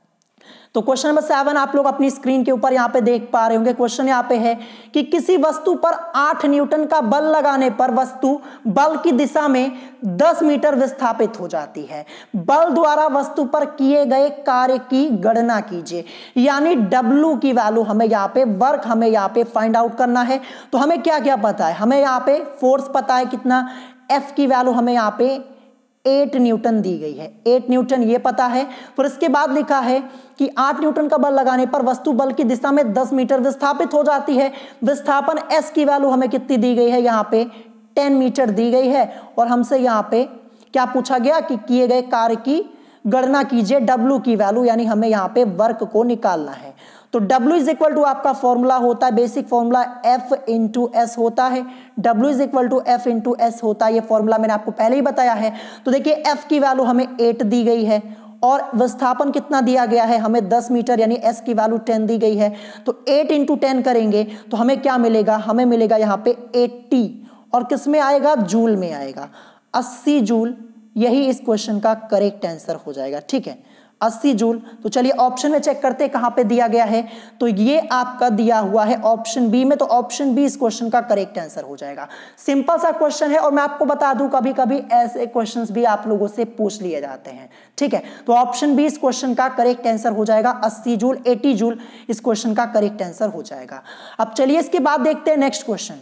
तो क्वेश्चन नंबर सेवन आप लोग अपनी स्क्रीन के ऊपर यहाँ पे देख पा रहे होंगे। क्वेश्चन यहाँ पे है कि किसी वस्तु पर आठ न्यूटन का बल लगाने पर वस्तु बल की दिशा में दस मीटर विस्थापित हो जाती है। बल द्वारा वस्तु पर किए गए कार्य की गणना कीजिए। यानी डब्ल्यू की वैल्यू हमें यहाँ पे, वर्क हमें यहाँ पे फाइंड आउट करना है। तो हमें क्या क्या पता है, हमें यहाँ पे फोर्स पता है कितना, एफ की वैल्यू हमें यहाँ पे एट न्यूटन दी गई है, एट न्यूटन ये पता है। फिर इसके बाद लिखा है कि आठ न्यूटन का बल लगाने पर वस्तु बल की दिशा में दस मीटर विस्थापित हो जाती है। विस्थापन एस की वैल्यू हमें कितनी दी गई है, यहाँ पे टेन मीटर दी गई है। और हमसे यहाँ पे क्या पूछा गया कि किए गए कार्य की गणना कीजिए, डब्ल्यू की वैल्यू, यानी हमें यहाँ पे वर्क को निकालना है। तो W इज इक्वल टू आपका फॉर्मूला होता है, basic formula F into S होता है। W is equal to F into S होता है, ये फॉर्मूला मैंने आपको पहले ही बताया है। तो देखिए F की वैल्यू हमें एट दी गई है और विस्थापन कितना दिया गया है, हमें दस मीटर, यानी S की वैल्यू टेन दी गई है। तो एट इंटू टेन करेंगे तो हमें क्या मिलेगा, हमें मिलेगा यहाँ पे एट्टी, और किस में आएगा, जूल में आएगा, अस्सी जूल। यही इस क्वेश्चन का करेक्ट आंसर हो जाएगा। ठीक है, अस्सी जूल। तो चलिए ऑप्शन में चेक करते हैं कहां पे दिया गया है। तो ये आपका दिया हुआ है ऑप्शन बी में, तो ऑप्शन बी इस क्वेश्चन का करेक्ट आंसर हो जाएगा। सिंपल सा क्वेश्चन है, और मैं आपको बता दूं कभी कभी ऐसे क्वेश्चंस भी आप लोगों से पूछ लिए जाते हैं। ठीक है, तो ऑप्शन बी इस क्वेश्चन का करेक्ट आंसर हो जाएगा, अस्सी जूल, अस्सी जूल इस क्वेश्चन का करेक्ट आंसर हो जाएगा। अब चलिए इसके बाद देखते हैं नेक्स्ट क्वेश्चन।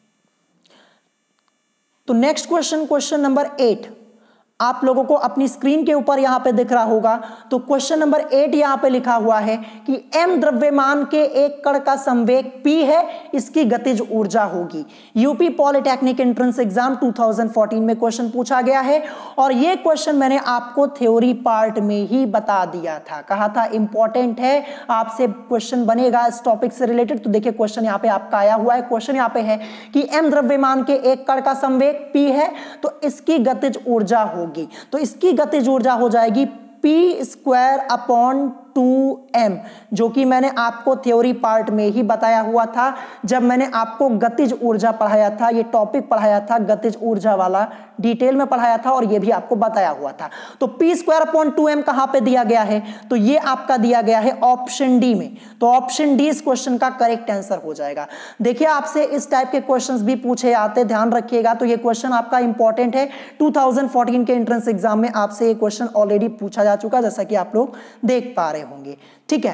तो next question, question number eight आप लोगों को अपनी स्क्रीन के ऊपर यहां पे दिख रहा होगा। तो क्वेश्चन नंबर एट यहां पे लिखा हुआ है कि m द्रव्यमान के एक कण का संवेग p है, इसकी गतिज ऊर्जा होगी। UP polytechnic entrance exam two thousand fourteen में क्वेश्चन पूछा गया है, और ये क्वेश्चन मैंने आपको थ्योरी पार्ट में ही बता दिया था, कहा था इंपॉर्टेंट है, आपसे क्वेश्चन बनेगा इस टॉपिक से रिलेटेड। तो देखिए क्वेश्चन यहाँ पे आपका आया हुआ है। क्वेश्चन यहाँ पे है कि m द्रव्यमान के एक कण का संवेग p है, तो इसकी गतिज ऊर्जा होगी। तो इसकी गतिज ऊर्जा हो जाएगी P square upon two M, जो कि मैंने आपको थ्योरी पार्ट में ही बताया हुआ था जब मैंने आपको गतिज ऊर्जा पढ़ाया था। ये टॉपिक पढ़ाया था गतिज ऊर्जा वाला, डिटेल में पढ़ाया था, और ये भी आपको बताया हुआ था। तो P square upon two M कहां पे दिया गया है, तो ये आपका दिया गया है ऑप्शन डी में। तो ऑप्शन डी इस क्वेश्चन का करेक्ट आंसर हो जाएगा। देखिए आपसे इस टाइप के क्वेश्चंस भी पूछे जाते, ध्यान रखिएगा। तो ये क्वेश्चन आपका इंपॉर्टेंट है, टू थाउजेंड फोर्टीन के एंट्रेंस एग्जाम में आपसे ये क्वेश्चन ऑलरेडी पूछा जा चुका, जैसा कि आप लोग देख पा रहे होंगे। ठीक है,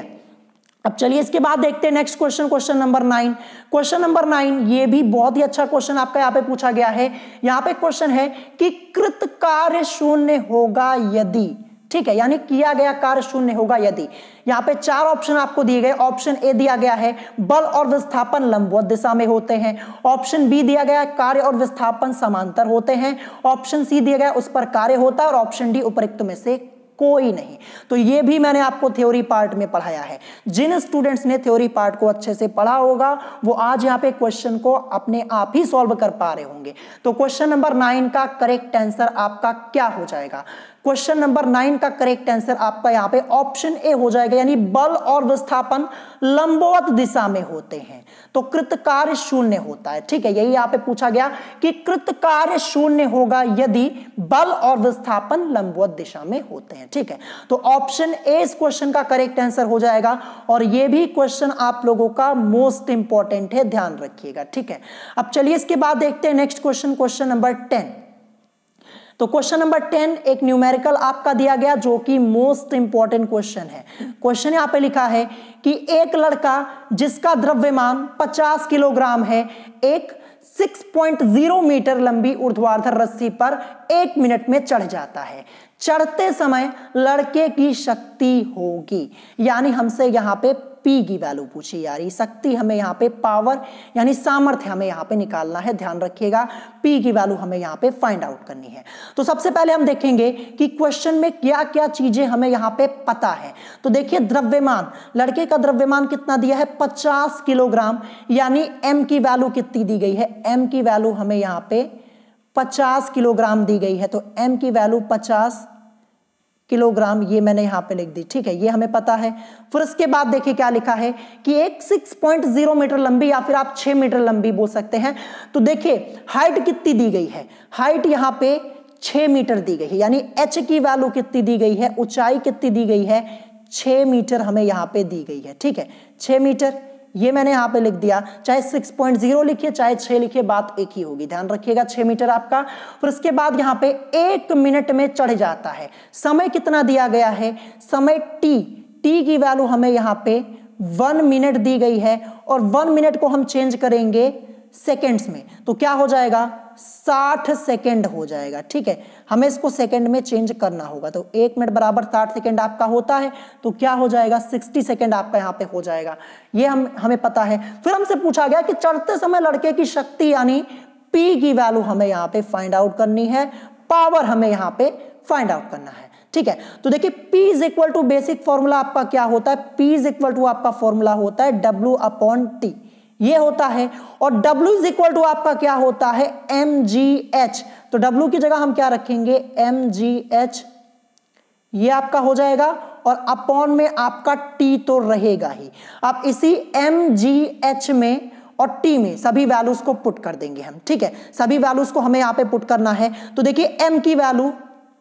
अब चलिए इसके बाद देखते हैं next question, question number nine. Question number nine ये भी बहुत ही अच्छा क्वेश्चन आपका यहाँ पे पूछा गया है। यहाँ पे क्वेश्चन है कि कृत कार्य शून्य होगा यदि, ठीक है, यानी किया गया कार्य शून्य होगा यदि। यहाँ पे चार ऑप्शन आपको दिए गए। ऑप्शन ए दिया गया है बल और विस्थापन लंबवत दिशा में होते हैं। ऑप्शन बी दिया गया है कार्य और विस्थापन समांतर होते हैं। ऑप्शन सी दिया गया उस पर कार्य होता है, और ऑप्शन डी उपरोक्त में से कोई नहीं। तो ये भी मैंने आपको थ्योरी पार्ट में पढ़ाया है। जिन स्टूडेंट्स ने थ्योरी पार्ट को अच्छे से पढ़ा होगा वो आज यहाँ पे क्वेश्चन को अपने आप ही सॉल्व कर पा रहे होंगे। तो क्वेश्चन नंबर नाइन का करेक्ट आंसर आपका क्या हो जाएगा, क्वेश्चन नंबर नाइन का करेक्ट आंसर आपका यहाँ पे ऑप्शन ए हो जाएगा, यानी बल और विस्थापन लंबवत दिशा में होते हैं तो कृत कार्य शून्य होता है। ठीक है, यही यहाँ पे पूछा गया कि कृत कार्य शून्य होगा यदि बल और विस्थापन लंबवत दिशा में होते हैं। ठीक है, तो ऑप्शन ए इस क्वेश्चन का करेक्ट आंसर हो जाएगा, और ये भी क्वेश्चन आप लोगों का मोस्ट इंपॉर्टेंट है, ध्यान रखिएगा। ठीक है, अब चलिए इसके बाद देखते हैं next question, question number ten. तो क्वेश्चन नंबर टेन एक न्यूमेरिकल आपका दिया गया जो कि मोस्ट इंपॉर्टेंट क्वेश्चन है। क्वेश्चन यहां पे लिखा है कि एक लड़का जिसका द्रव्यमान पचास किलोग्राम है, एक छह पॉइंट शून्य मीटर लंबी ऊर्ध्वाधर रस्सी पर एक मिनट में चढ़ जाता है। चढ़ते समय लड़के की शक्ति होगी, यानी हमसे यहाँ पे पी की वैल्यू पूछी जा रही है। शक्ति हमें यहाँ पे पावर यानी सामर्थ्य हमें यहाँ पे निकालना है, ध्यान रखिएगा। पी की वैल्यू हमें यहाँ पे फाइंड आउट करनी है। तो सबसे पहले हम देखेंगे कि क्वेश्चन में क्या क्या चीजें हमें यहाँ पे पता है। तो देखिए द्रव्यमान, लड़के का द्रव्यमान कितना दिया है, पचास किलोग्राम, यानी एम की वैल्यू कितनी दी गई है, एम की वैल्यू हमें यहाँ पे पचास किलोग्राम दी गई है। तो एम की वैल्यू पचास किलोग्राम, ये मैंने यहां पे लिख दी, ठीक है, ये हमें पता है। फिर उसके बाद देखिए क्या लिखा है कि एक छह पॉइंट शून्य मीटर लंबी या फिर आप छह मीटर लंबी बोल सकते हैं। तो देखिए हाइट कितनी दी गई है, हाइट यहां पे छह मीटर दी गई है, यानी एच की वैल्यू कितनी दी गई है, ऊंचाई कितनी दी गई है, छह मीटर हमें यहां पे दी गई है, ठीक है, छह मीटर, ये मैंने यहां पे लिख दिया। चाहे छह पॉइंट शून्य लिखिए चाहे छह लिखिए, बात एक ही होगी, ध्यान रखिएगा, छह मीटर आपका। फिर उसके बाद यहां पे एक मिनट में चढ़ जाता है। समय कितना दिया गया है, समय टी, टी की वैल्यू हमें यहां पे वन मिनट दी गई है, और वन मिनट को हम चेंज करेंगे सेकेंड्स में, तो क्या हो जाएगा, साठ सेकेंड हो जाएगा, ठीक है, हमें इसको सेकेंड में चेंज करना होगा। तो एक मिनट बराबर साठ सेकेंड आपका होता है, तो क्या हो जाएगा, साठ सेकेंड आपका यहाँ पे हो जाएगा, ये हम हमें पता है। फिर हमसे पूछा गया कि चढ़ते समय लड़के की शक्ति यानी पी की वैल्यू हमें यहाँ पे फाइंड आउट करनी है, पावर हमें यहाँ पे फाइंड आउट करना है, ठीक है। तो देखिए P is equal to basic formula आपका क्या होता है, P इज इक्वल टू आपका फॉर्मूला होता है W अपॉन टी, ये होता है, और W इज इक्वल टू आपका क्या होता है, एम जी एच। तो W की जगह हम क्या रखेंगे, एम जी एच, ये आपका हो जाएगा, और अपॉन में आपका T तो रहेगा ही। आप इसी एम जी एच में और T में सभी वैल्यूज को पुट कर देंगे हम, ठीक है, सभी वैल्यूज को हमें यहाँ पे पुट करना है। तो देखिए M की वैल्यू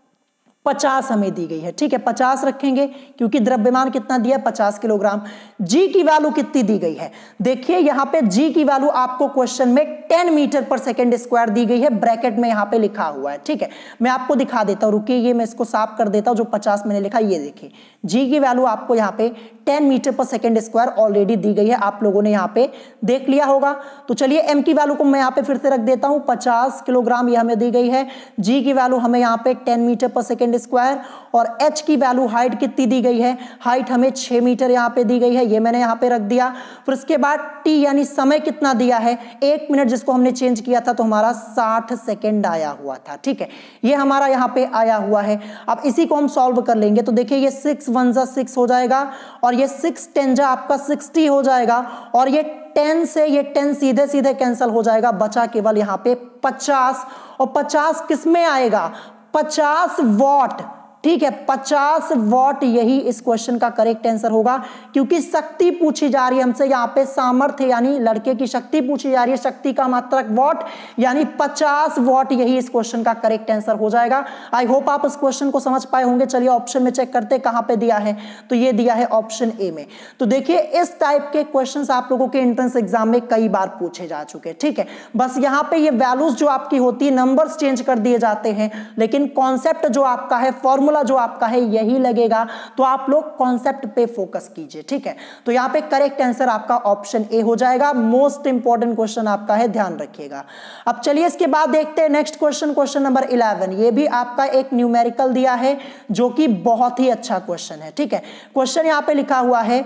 पचास हमें दी गई है, ठीक है, पचास रखेंगे क्योंकि द्रव्यमान कितना दिया है, पचास किलोग्राम। जी की वैल्यू कितनी दी गई है, देखिए यहां पे जी की वैल्यू आपको क्वेश्चन में दस मीटर पर सेकंड स्क्वायर दी गई है, ब्रैकेट में यहां पे लिखा हुआ है, ठीक है, मैं आपको दिखा देता हूं, रुकिए, ये मैं इसको साफ कर देता हूं, जो पचास मैंने लिखा, ये देखिए जी की वैल्यू आपको यहाँ पे दस मीटर पर सेकंड स्क्वायर ऑलरेडी दी गई है, आप लोगों ने यहाँ पे देख लिया होगा। तो चलिए एम की वैल्यू को मैं यहाँ पे फिर से रख देता हूं, पचास किलोग्राम ये हमें दी गई है, जी की वैल्यू हमें यहाँ पे दस मीटर पर सेकंड स्क्वायर, और h की वैल्यू हाइट कितनी दी गई है, हाइट हमें छह मीटर यहाँ पे दी गई है, ये मैंने यहाँ पे रख दिया। फिर उसके बाद t यानी समय कितना दिया है, एक मिनट, जिसको हमने चेंज किया था तो हमारा साठ सेकंड आया हुआ था, ठीक है, ये हमारा यहाँ पे आया हुआ है। अब इसी को हम सॉल्व कर लेंगे, तो देखिए ये सिक्स वन जा सिक्स हो जाएगा, और ये सिक्स टेन जा आपका सिक्सटी हो जाएगा, और ये टेन से ये टेन सीधे सीधे कैंसिल हो जाएगा, बचा केवल यहाँ पे पचास, और पचास किस में आएगा, पचास वॉट, ठीक है, पचास वॉट, यही इस क्वेश्चन का करेक्ट आंसर होगा, क्योंकि शक्ति पूछी जा रही है हमसे यहाँ पे, सामर्थ्य यानी लड़के की शक्ति पूछी जा रही है, शक्ति का मात्रक वॉट यानी पचास वॉट, यही इस क्वेश्चन का करेक्ट आंसर हो जाएगा। आई होप आप इस क्वेश्चन को समझ पाए होंगे। चलिए ऑप्शन में चेक करते कहां पे दिया है, तो ये दिया है ऑप्शन ए में। तो देखिए इस टाइप के क्वेश्चन आप लोगों के एंट्रेंस एग्जाम में कई बार पूछे जा चुके, ठीक है, बस यहाँ पे ये वैल्यूज जो आपकी होती है, नंबर्स चेंज कर दिए जाते हैं, लेकिन कॉन्सेप्ट जो आपका है, फॉर्मूला जो आपका है यही लगेगा, तो आप लोग कॉन्सेप्ट पे फोकस कीजिए, ठीक है। तो यहां पे करेक्ट आंसर आपका ऑप्शन ए हो जाएगा, मोस्ट इंपॉर्टेंट क्वेश्चन आपका है, ध्यान रखिएगा। अब चलिए इसके बाद देखते हैं next question, question number eleven, ये भी आपका एक न्यूमेरिकल दिया है जो कि बहुत ही अच्छा क्वेश्चन है, ठीक है। क्वेश्चन यहां पे लिखा हुआ है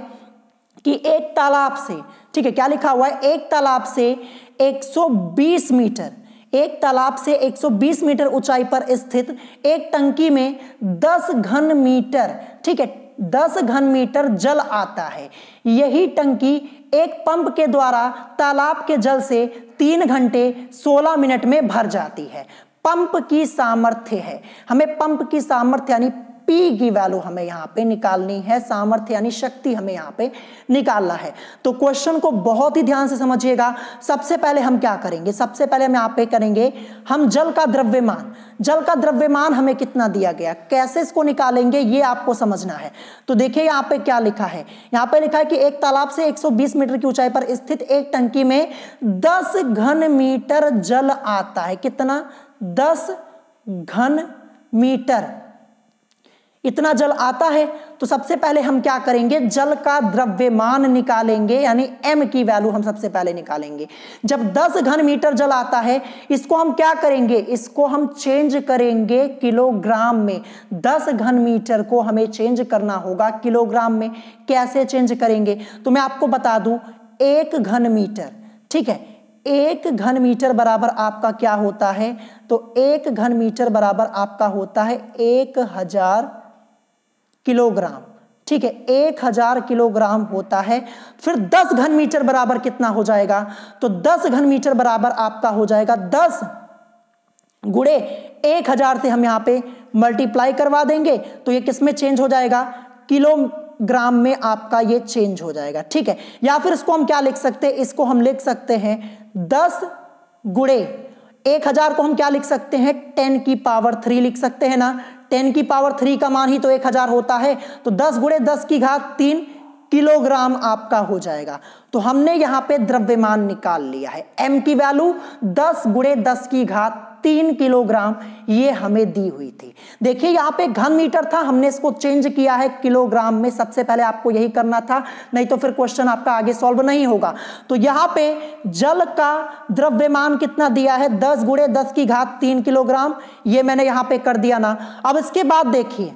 कि एक तालाब से, ठीक है, क्या लिखा हुआ है, एक तालाब से एक सौ बीस मीटर, एक तालाब से एक सौ बीस मीटर ऊंचाई पर स्थित एक टंकी में दस घन मीटर, ठीक है, दस घन मीटर जल आता है। यही टंकी एक पंप के द्वारा तालाब के जल से तीन घंटे सोलह मिनट में भर जाती है। पंप की सामर्थ्य है, हमें पंप की सामर्थ्य यानी P की वैल्यू हमें यहाँ पे निकालनी है, सामर्थ्य यानी शक्ति हमें यहाँ पे निकालना है। तो क्वेश्चन को बहुत ही ध्यान से समझिएगा। सबसे पहले हम क्या करेंगे, सबसे पहले हम यहाँ पे करेंगे, हम जल का द्रव्यमान, जल का द्रव्यमान हमें कितना दिया गया, कैसे इसको निकालेंगे ये आपको समझना है। तो देखिए यहाँ पे क्या लिखा है, यहाँ पे लिखा है कि एक तालाब से एक सौ बीस मीटर की ऊंचाई पर स्थित एक टंकी में दस घन मीटर जल आता है। कितना, दस घन मीटर, इतना जल आता है, तो सबसे पहले हम क्या करेंगे, जल का द्रव्यमान निकालेंगे, यानी m की वैल्यू हम सबसे पहले निकालेंगे। जब दस घन मीटर जल आता है, इसको हम क्या करेंगे, इसको हम चेंज करेंगे किलोग्राम में। दस घन मीटर को हमें चेंज करना होगा किलोग्राम में। कैसे चेंज करेंगे, तो मैं आपको बता दूं, एक घन मीटर, ठीक है, एक घन मीटर बराबर आपका क्या होता है, तो एक घन मीटर बराबर आपका होता है एक हजार किलोग्राम, ठीक है, एक हजार किलोग्राम होता है। फिर दस घन मीटर बराबर कितना हो जाएगा, तो दस घन मीटर बराबर आपका हो जाएगा दस गुणे एक हजार से हम यहां पे मल्टीप्लाई करवा देंगे, तो ये किस में चेंज हो जाएगा, किलोग्राम में आपका ये चेंज हो जाएगा, ठीक है। या फिर इसको हम क्या लिख सकते हैं, इसको हम लिख सकते हैं दस गुणे एक हजार को हम क्या लिख सकते हैं, टेन की पावर थ्री लिख सकते हैं ना। टेन की पावर थ्री का मान ही तो एक हजार होता है, तो दस गुणे दस की घात तीन किलोग्राम आपका हो जाएगा। तो हमने यहां पे द्रव्यमान निकाल लिया है, m की वैल्यू दस गुणे दस की घात तीन किलोग्राम, ये हमें दी हुई थी। देखिए यहां पे घन मीटर था, हमने इसको चेंज किया है किलोग्राम में। सबसे पहले आपको यही करना था, नहीं तो फिर क्वेश्चन आपका आगे सॉल्व नहीं होगा। तो यहां पे जल का द्रव्यमान कितना दिया है, दस गुणे दस की घात तीन किलोग्राम, ये मैंने यहां पे कर दिया ना। अब इसके बाद देखिए,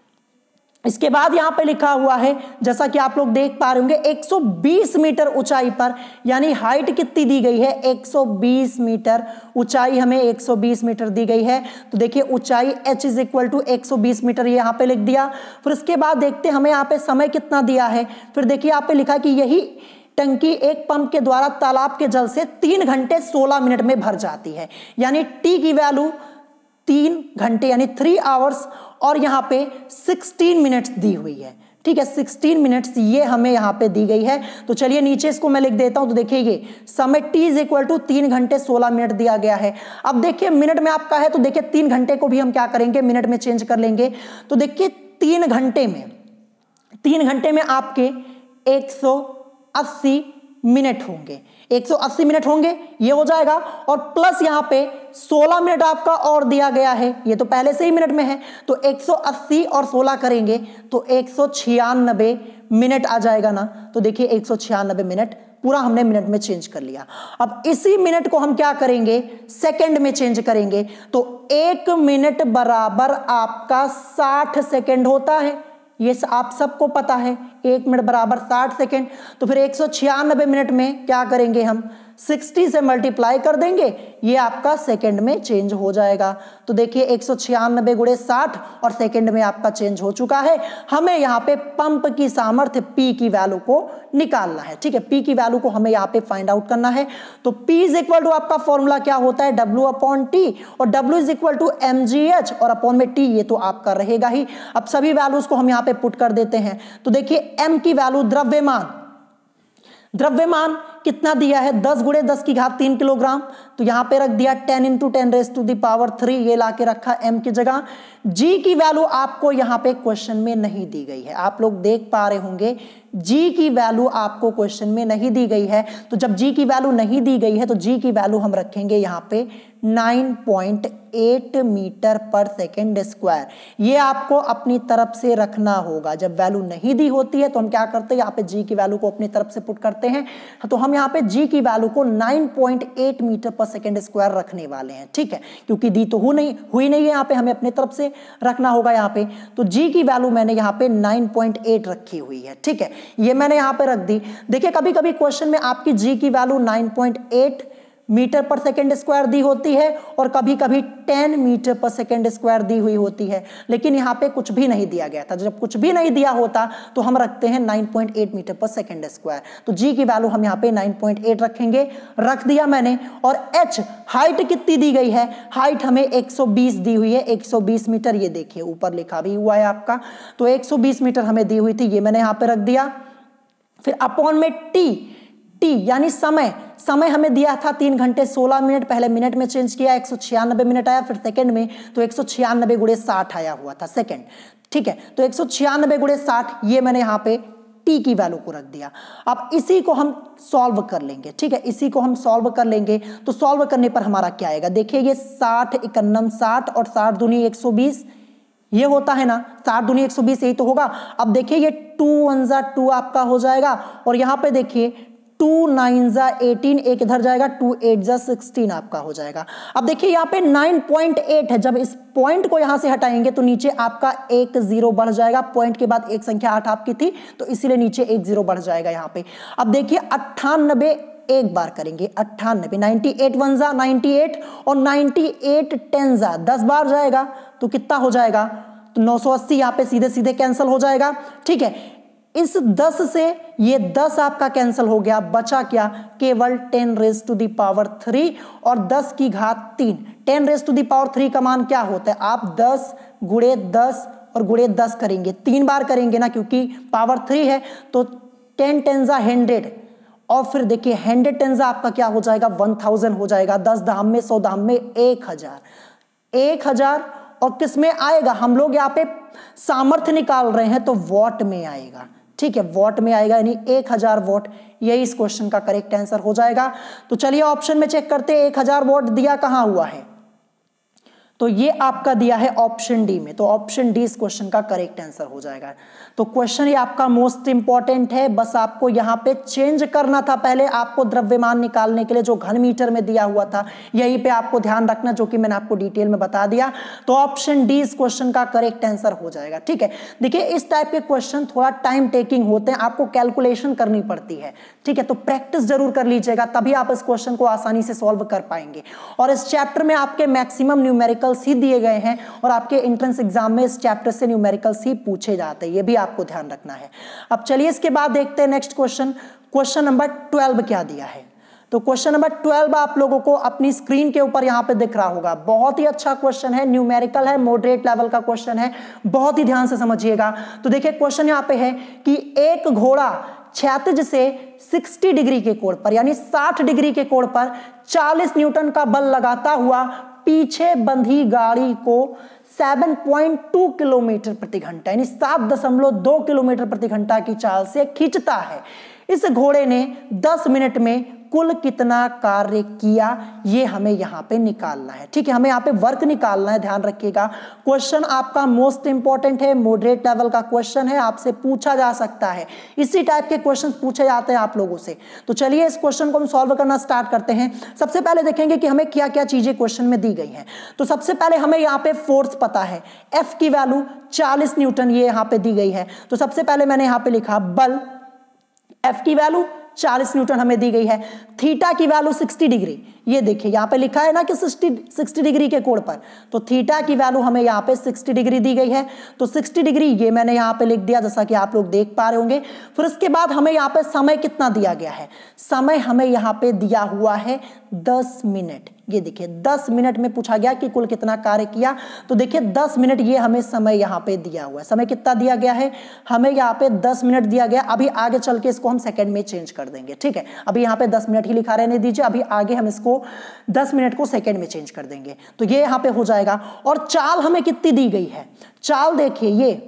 इसके बाद यहां पे लिखा हुआ है, जैसा कि आप लोग देख पा रहे होंगे, एक सौ बीस मीटर ऊंचाई पर, यानी हाइट कितनी दी गई है, एक सौ बीस मीटर, ऊंचाई हमें एक सौ बीस मीटर दी गई है। तो देखिए ऊंचाई h इज इक्वल टू एक सौ बीस मीटर, ये यहां पे लिख दिया। फिर इसके बाद देखते हैं हमें यहां पे समय कितना दिया है। फिर देखिए यहां पे लिखा कि यही टंकी एक पंप के द्वारा तालाब के जल से तीन घंटे सोलह मिनट में भर जाती है, यानी t की वैल्यू तीन घंटे यानी थ्री आवर्स, और यहां पे सोलह मिनट्स दी हुई है, ठीक है, सोलह मिनट्स ये हमें यहां पे दी गई है। तो चलिए नीचे इसको मैं लिख देता हूं। तो देखिए ये समय t इज इक्वल टू तीन घंटे सोलह मिनट दिया गया है। अब देखिए मिनट में आपका है, तो देखिए तीन घंटे को भी हम क्या करेंगे, मिनट में चेंज कर लेंगे। तो देखिए तीन घंटे में तीन घंटे में आपके एक सौ अस्सी मिनट होंगे, एक सौ अस्सी मिनट होंगे, ये हो जाएगा। और प्लस यहां पे सोलह मिनट आपका और दिया गया है, ये तो पहले से ही मिनट में है, तो एक सौ अस्सी और सोलह करेंगे तो एक सौ छियानबे मिनट आ जाएगा ना। तो देखिए एक सौ छियानबे मिनट पूरा हमने मिनट में चेंज कर लिया। अब इसी मिनट को हम क्या करेंगे, सेकंड में चेंज करेंगे। तो एक मिनट बराबर आपका साठ सेकंड होता है, ये आप सबको पता है, एक मिनट बराबर साठ सेकेंड। तो फिर एक सौ छियानबे मिनट में क्या करेंगे, हम साठ से मल्टीप्लाई कर देंगे, ये आपका सेकंड में चेंज हो जाएगा। तो देखिए एक सौ छियानबे गुणे साठ और सेकंड में आपका चेंज हो चुका है। हमें यहाँ पे पंप की सामर्थ्य P की वैल्यू को निकालना है, ठीक है, P की वैल्यू को हमें यहाँ पे फाइंड आउट करना है। तो P इज इक्वल टू आपका फॉर्मूला क्या होता है, W अपॉन टी, और W is equal to M G H और अपॉन में T, ये तो आपका रहेगा ही। अब सभी वैल्यूज को हम यहाँ पे पुट कर देते हैं। तो देखिए M की वैल्यू द्रव्यमान, द्रव्यमान कितना दिया है, दस गुणे दस की घात तीन किलोग्राम, तो यहां पे रख दिया ten into ten raise to the power three, ये लाके रखा m की जगह। g की वैल्यू आपको यहां पे क्वेश्चन में नहीं दी गई है, आप लोग देख पा रहे होंगे g की वैल्यू आपको क्वेश्चन में नहीं दी गई है। तो जब g की वैल्यू नहीं दी गई है तो g की वैल्यू हम रखेंगे यहां पे नौ पॉइंट आठ मीटर पर सेकेंड स्क्वायर, ये आपको अपनी तरफ से रखना होगा। जब वैल्यू नहीं दी होती है तो हम क्या करते हैं, यहाँ पे g की वैल्यू को अपनी तरफ से पुट करते हैं। तो हम यहाँ पे g की वैल्यू को नौ पॉइंट आठ मीटर पर सेकेंड स्क्वायर रखने वाले हैं, ठीक है, क्योंकि दी तो हुई नहीं हुई नहीं है, यहाँ पे हमें अपने तरफ से रखना होगा यहाँ पे। तो g की वैल्यू मैंने यहाँ पे नौ पॉइंट आठ रखी हुई है, ठीक है, ये मैंने यहाँ पे रख दी। देखिए कभी कभी क्वेश्चन में आपकी g की वैल्यू नौ पॉइंट आठ मीटर पर सेकेंड स्क्वायर दी होती है और कभी कभी दस मीटर पर सेकेंड स्क्वायर दी हुई होती है, लेकिन यहाँ पे कुछ भी नहीं दिया गया था। जब कुछ भी नहीं दिया होता तो हम रखते हैं नौ पॉइंट आठ मीटर पर सेकेंड स्क्वायर। तो g की वैल्यू हम यहाँ पे नौ पॉइंट आठ रखेंगे, रख दिया मैंने। और h हाइट कितनी दी गई है, हाइट हमें एक सौ बीस दी हुई है, एक सौ बीस मीटर, ये देखिए ऊपर लिखा भी हुआ है आपका। तो एक सौ बीस मीटर हमें दी हुई थी, ये मैंने यहाँ पे रख दिया। फिर अपॉन में t, t यानी समय, समय हमें दिया था तीन घंटे सोलह मिनट, पहले मिनट में चेंज किया, एक सौ छियानबे मिनट आया, फिर सेकंड में तो एक सौ छियानबे गुणे साठ आया हुआ था सेकंड, ठीक है। तो एक सौ छियानबे गुणे साठ, ये मैंने यहाँ पे t की वैल्यू को रख दिया। अब इसी को हम सॉल्व कर लेंगे, ठीक है, इसी को हम सॉल्व कर लेंगे। तो सॉल्व करने पर हमारा क्या आएगा, देखिए ये साठ इक्यानम साठ और साठ दूनी एक सौ बीस, ये होता है ना, सात दूनी एक सौ बीस, यही तो होगा। अब देखिए ये टू वन जा टू आपका हो जाएगा, और यहाँ पे देखिए टू नाइन जा एटीन, एक इधर जाएगा, टू एट जा सिक्सटीन आपका हो जाएगा। अब देखिए यहाँ पे नाइन पॉइंट एट है, जब इस पॉइंट को यहाँ से हटाएंगे तो नीचे आपका एक जीरो बढ़ जाएगा, पॉइंट के बाद एक संख्या आठ आपकी थी तो इसीलिए नीचे एक जीरो बढ़ जाएगा यहाँ पे। अब देखिए अट्ठानबे एक बार करेंगे, अट्ठानबे, नाइन्टी एट वन जा नाइन्टी एट, और नाइन्टी एट टेन जा दस बार जाएगा तो कितना हो जाएगा, तो नौ सौ अस्सी यहाँ पे सीधे सीधे कैंसिल हो जाएगा। ठीक है, इस दस से ये दस आपका कैंसिल हो गया, बचा क्या, केवल ten raise to the power three और दस की घात तीन। Ten raise to the power three का मान क्या होता है, आप दस गुणे दस और गुणे दस करेंगे, तीन बार करेंगे ना, क्योंकि पावर थ्री है तो टेन टेन जा हंड्रेड, और फिर देखिए हंड्रेड टेन जा आपका क्या हो जाएगा, वन थाउजेंड हो जाएगा। दस धाम में, सौ धाम में एक हजार, एक हजार और किस में आएगा, हम लोग यहाँ पे सामर्थ्य निकाल रहे हैं तो वॉट में आएगा। ठीक है, वॉट में आएगा, यानी एक हजार वॉट, यही इस क्वेश्चन का करेक्ट आंसर हो जाएगा। तो चलिए ऑप्शन में चेक करते हैं, एक हजार वॉट दिया कहां हुआ है, तो ये आपका दिया है ऑप्शन डी में, तो ऑप्शन डी इस क्वेश्चन का करेक्ट आंसर हो जाएगा। तो क्वेश्चन ये आपका मोस्ट इंपॉर्टेंट है, बस आपको यहाँ पे चेंज करना था, पहले आपको द्रव्यमान निकालने के लिए जो घन मीटर में दिया हुआ था यहीं पे आपको ध्यान रखना, जो कि मैंने आपको डिटेल में बता दिया। तो ऑप्शन डी इस क्वेश्चन का करेक्ट आंसर हो जाएगा। ठीक है, देखिए इस टाइप के क्वेश्चन थोड़ा टाइम टेकिंग होते हैं, आपको कैलकुलेशन करनी पड़ती है। ठीक है, तो प्रैक्टिस जरूर कर लीजिएगा, तभी आप इस क्वेश्चन को आसानी से सॉल्व कर पाएंगे। और इस चैप्टर में आपके मैक्सिमम न्यूमेरिकल्स ही दिए गए हैं, और आपके एंट्रेंस एग्जाम में इस चैप्टर से न्यूमेरिकल्स ही पूछे जाते हैं, ये भी आपको ध्यान रखना है। अब चलिए इसके बाद देखते हैं next question, question number twelve क्या दिया है। तो क्वेश्चन नंबर ट्वेल्व आप लोगों को अपनी स्क्रीन के ऊपर यहां पे दिख रहा होगा, बहुत ही अच्छा क्वेश्चन है, न्यूमेरिकल है, मॉडरेट लेवल का क्वेश्चन है, बहुत ही ध्यान से समझिएगा। तो देखिए क्वेश्चन यहां पे है कि एक घोड़ा क्षैतिज से साठ डिग्री के कोण पर, यानी साठ डिग्री के कोण पर चालीस न्यूटन का बल लगाता हुआ पीछे बंधी गाड़ी को सात पॉइंट दो किलोमीटर प्रति घंटा, यानी सात दशमलव दो किलोमीटर प्रति घंटा की चाल से खींचता है। इस घोड़े ने दस मिनट में कुल कितना कार्य किया, ये हमें यहाँ पे निकालना है। ठीक है, हमें यहाँ पे वर्क निकालना है, ध्यान रखिएगा। क्वेश्चन आपका मोस्ट इंपॉर्टेंट है, मॉडरेट लेवल का क्वेश्चन है, आपसे पूछा जा सकता है, इसी टाइप के क्वेश्चन पूछे जाते हैं आप लोगों से। तो चलिए इस क्वेश्चन को हम सॉल्व करना स्टार्ट करते हैं। सबसे पहले देखेंगे कि हमें क्या क्या चीजें क्वेश्चन में दी गई हैं। तो सबसे पहले हमें यहाँ पे फोर्स पता है, एफ की वैल्यू चालीस न्यूटन ये यहाँ पे दी गई है। तो सबसे पहले मैंने यहाँ पे लिखा बल, एफ की वैल्यू चालीस न्यूटन हमें दी गई है। थीटा की वैल्यू साठ डिग्री, ये देखिए यहाँ पे लिखा है ना कि साठ साठ डिग्री के कोण पर, तो थीटा की वैल्यू हमें यहाँ पे साठ डिग्री दी गई है। तो साठ डिग्री ये मैंने यहाँ पे लिख दिया, जैसा कि आप लोग देख पा रहे होंगे। फिर उसके बाद हमें यहाँ पे समय कितना दिया गया है, समय हमें यहाँ पे दिया हुआ है दस मिनट। ये देखिए दस मिनट में पूछा गया कि कुल कितना कार्य किया, तो देखिए दस मिनट ये हमें समय यहाँ पे दिया हुआ है। समय कितना दिया गया है, हमें यहाँ पे दस मिनट दिया गया। अभी आगे चल के इसको हम सेकंड में चेंज कर देंगे। ठीक है, अभी यहाँ पे दस मिनट ही लिखा रहने दीजिए, अभी आगे हम इसको दस मिनट को सेकंड में चेंज कर देंगे। तो ये यहाँ पे हो जाएगा। और चाल हमें कितनी दी गई है, चाल देखिए ये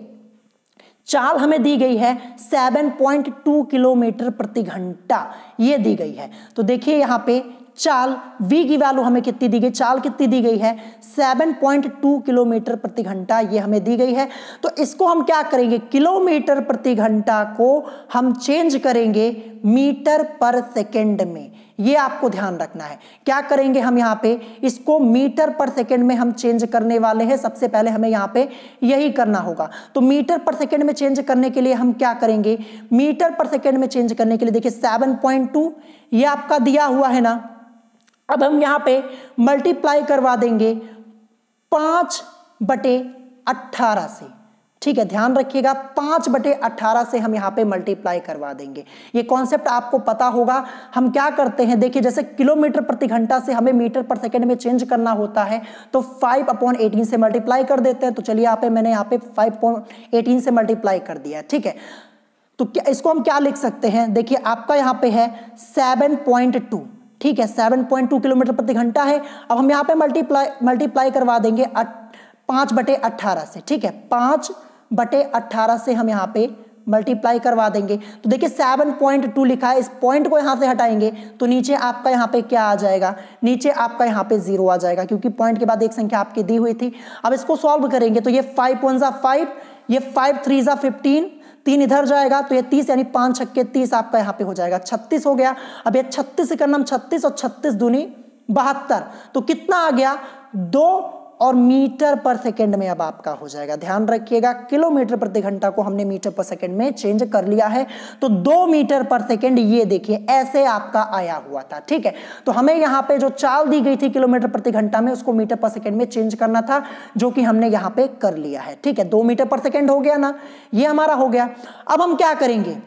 चाल हमें दी गई है सात पॉइंट दो किलोमीटर प्रति घंटा, ये दी गई है। तो देखिए यहाँ पे चाल v की वैल्यू हमें कितनी दी गई, चाल कितनी दी गई है, सात पॉइंट दो किलोमीटर प्रति घंटा ये हमें दी गई है। तो इसको हम क्या करेंगे, किलोमीटर प्रति घंटा को हम चेंज करेंगे मीटर पर सेकंड में। ये आपको ध्यान रखना है, क्या करेंगे हम यहाँ पे इसको मीटर पर सेकंड में हम चेंज करने वाले हैं। सबसे पहले हमें यहाँ पे यही करना होगा। तो मीटर पर सेकंड में चेंज करने के लिए हम क्या करेंगे, मीटर पर सेकंड में चेंज करने के लिए देखिए सात पॉइंट दो ये आपका दिया हुआ है ना, अब हम यहाँ पे मल्टीप्लाई करवा देंगे पांच बटे अट्ठारह से। ठीक है, ध्यान रखिएगा, पांच बटे अट्ठारह से हम यहाँ पे मल्टीप्लाई करवा देंगे। ये कॉन्सेप्ट आपको पता होगा। हम क्या करते हैं, देखिए जैसे किलोमीटर प्रति घंटा से हमें मीटर पर सेकंड में चेंज करना होता है तो फाइव अपॉन एटीन से मल्टीप्लाई कर देते हैं। तो चलिए यहाँ पे मैंने यहाँ पे फाइव अपॉन एटीन से मल्टीप्लाई कर दिया। ठीक है, तो क्या इसको हम क्या लिख सकते हैं, देखिए आपका यहाँ पे है सेवन पॉइंट टू। ठीक है, सात पॉइंट दो किलोमीटर प्रति घंटा है। अब हम यहाँ पे मल्टीप्लाई मल्टीप्लाई करवा देंगे पांच बटे अट्ठारह से। ठीक है, पांच बटे अट्ठारह से हम यहाँ पे मल्टीप्लाई करवा देंगे। तो देखिए सेवन पॉइंट टू लिखा है, इस पॉइंट को यहाँ से हटाएंगे तो नीचे आपका यहाँ पे क्या आ जाएगा, नीचे आपका यहाँ पे जीरो आ जाएगा, क्योंकि पॉइंट के बाद एक संख्या आपकी दी हुई थी। अब इसको सॉल्व करेंगे तो ये फाइव वन जा फाइव, ये फाइव थ्री जा फिफ्टीन, तीन इधर जाएगा तो ये तीस, यानी पांच छक्के तीस आपका यहाँ पे हो जाएगा, छत्तीस हो गया। अब ये छत्तीस से करना, छत्तीस और छत्तीस दूनी बहत्तर, तो कितना आ गया, दो और मीटर पर सेकंड में अब आपका हो जाएगा। ध्यान रखिएगा किलोमीटर प्रति घंटा को हमने मीटर पर सेकंड में चेंज कर लिया है, तो दो मीटर पर सेकंड ये देखिए ऐसे आपका आया हुआ था। ठीक है, तो हमें यहाँ पे जो चाल दी गई थी किलोमीटर प्रति घंटा में उसको मीटर पर सेकंड में चेंज करना था, जो कि हमने यहाँ पे कर लिया है। ठीक है, दो मीटर पर सेकंड हो गया ना, ये हमारा हो गया। अब हम क्या करेंगे,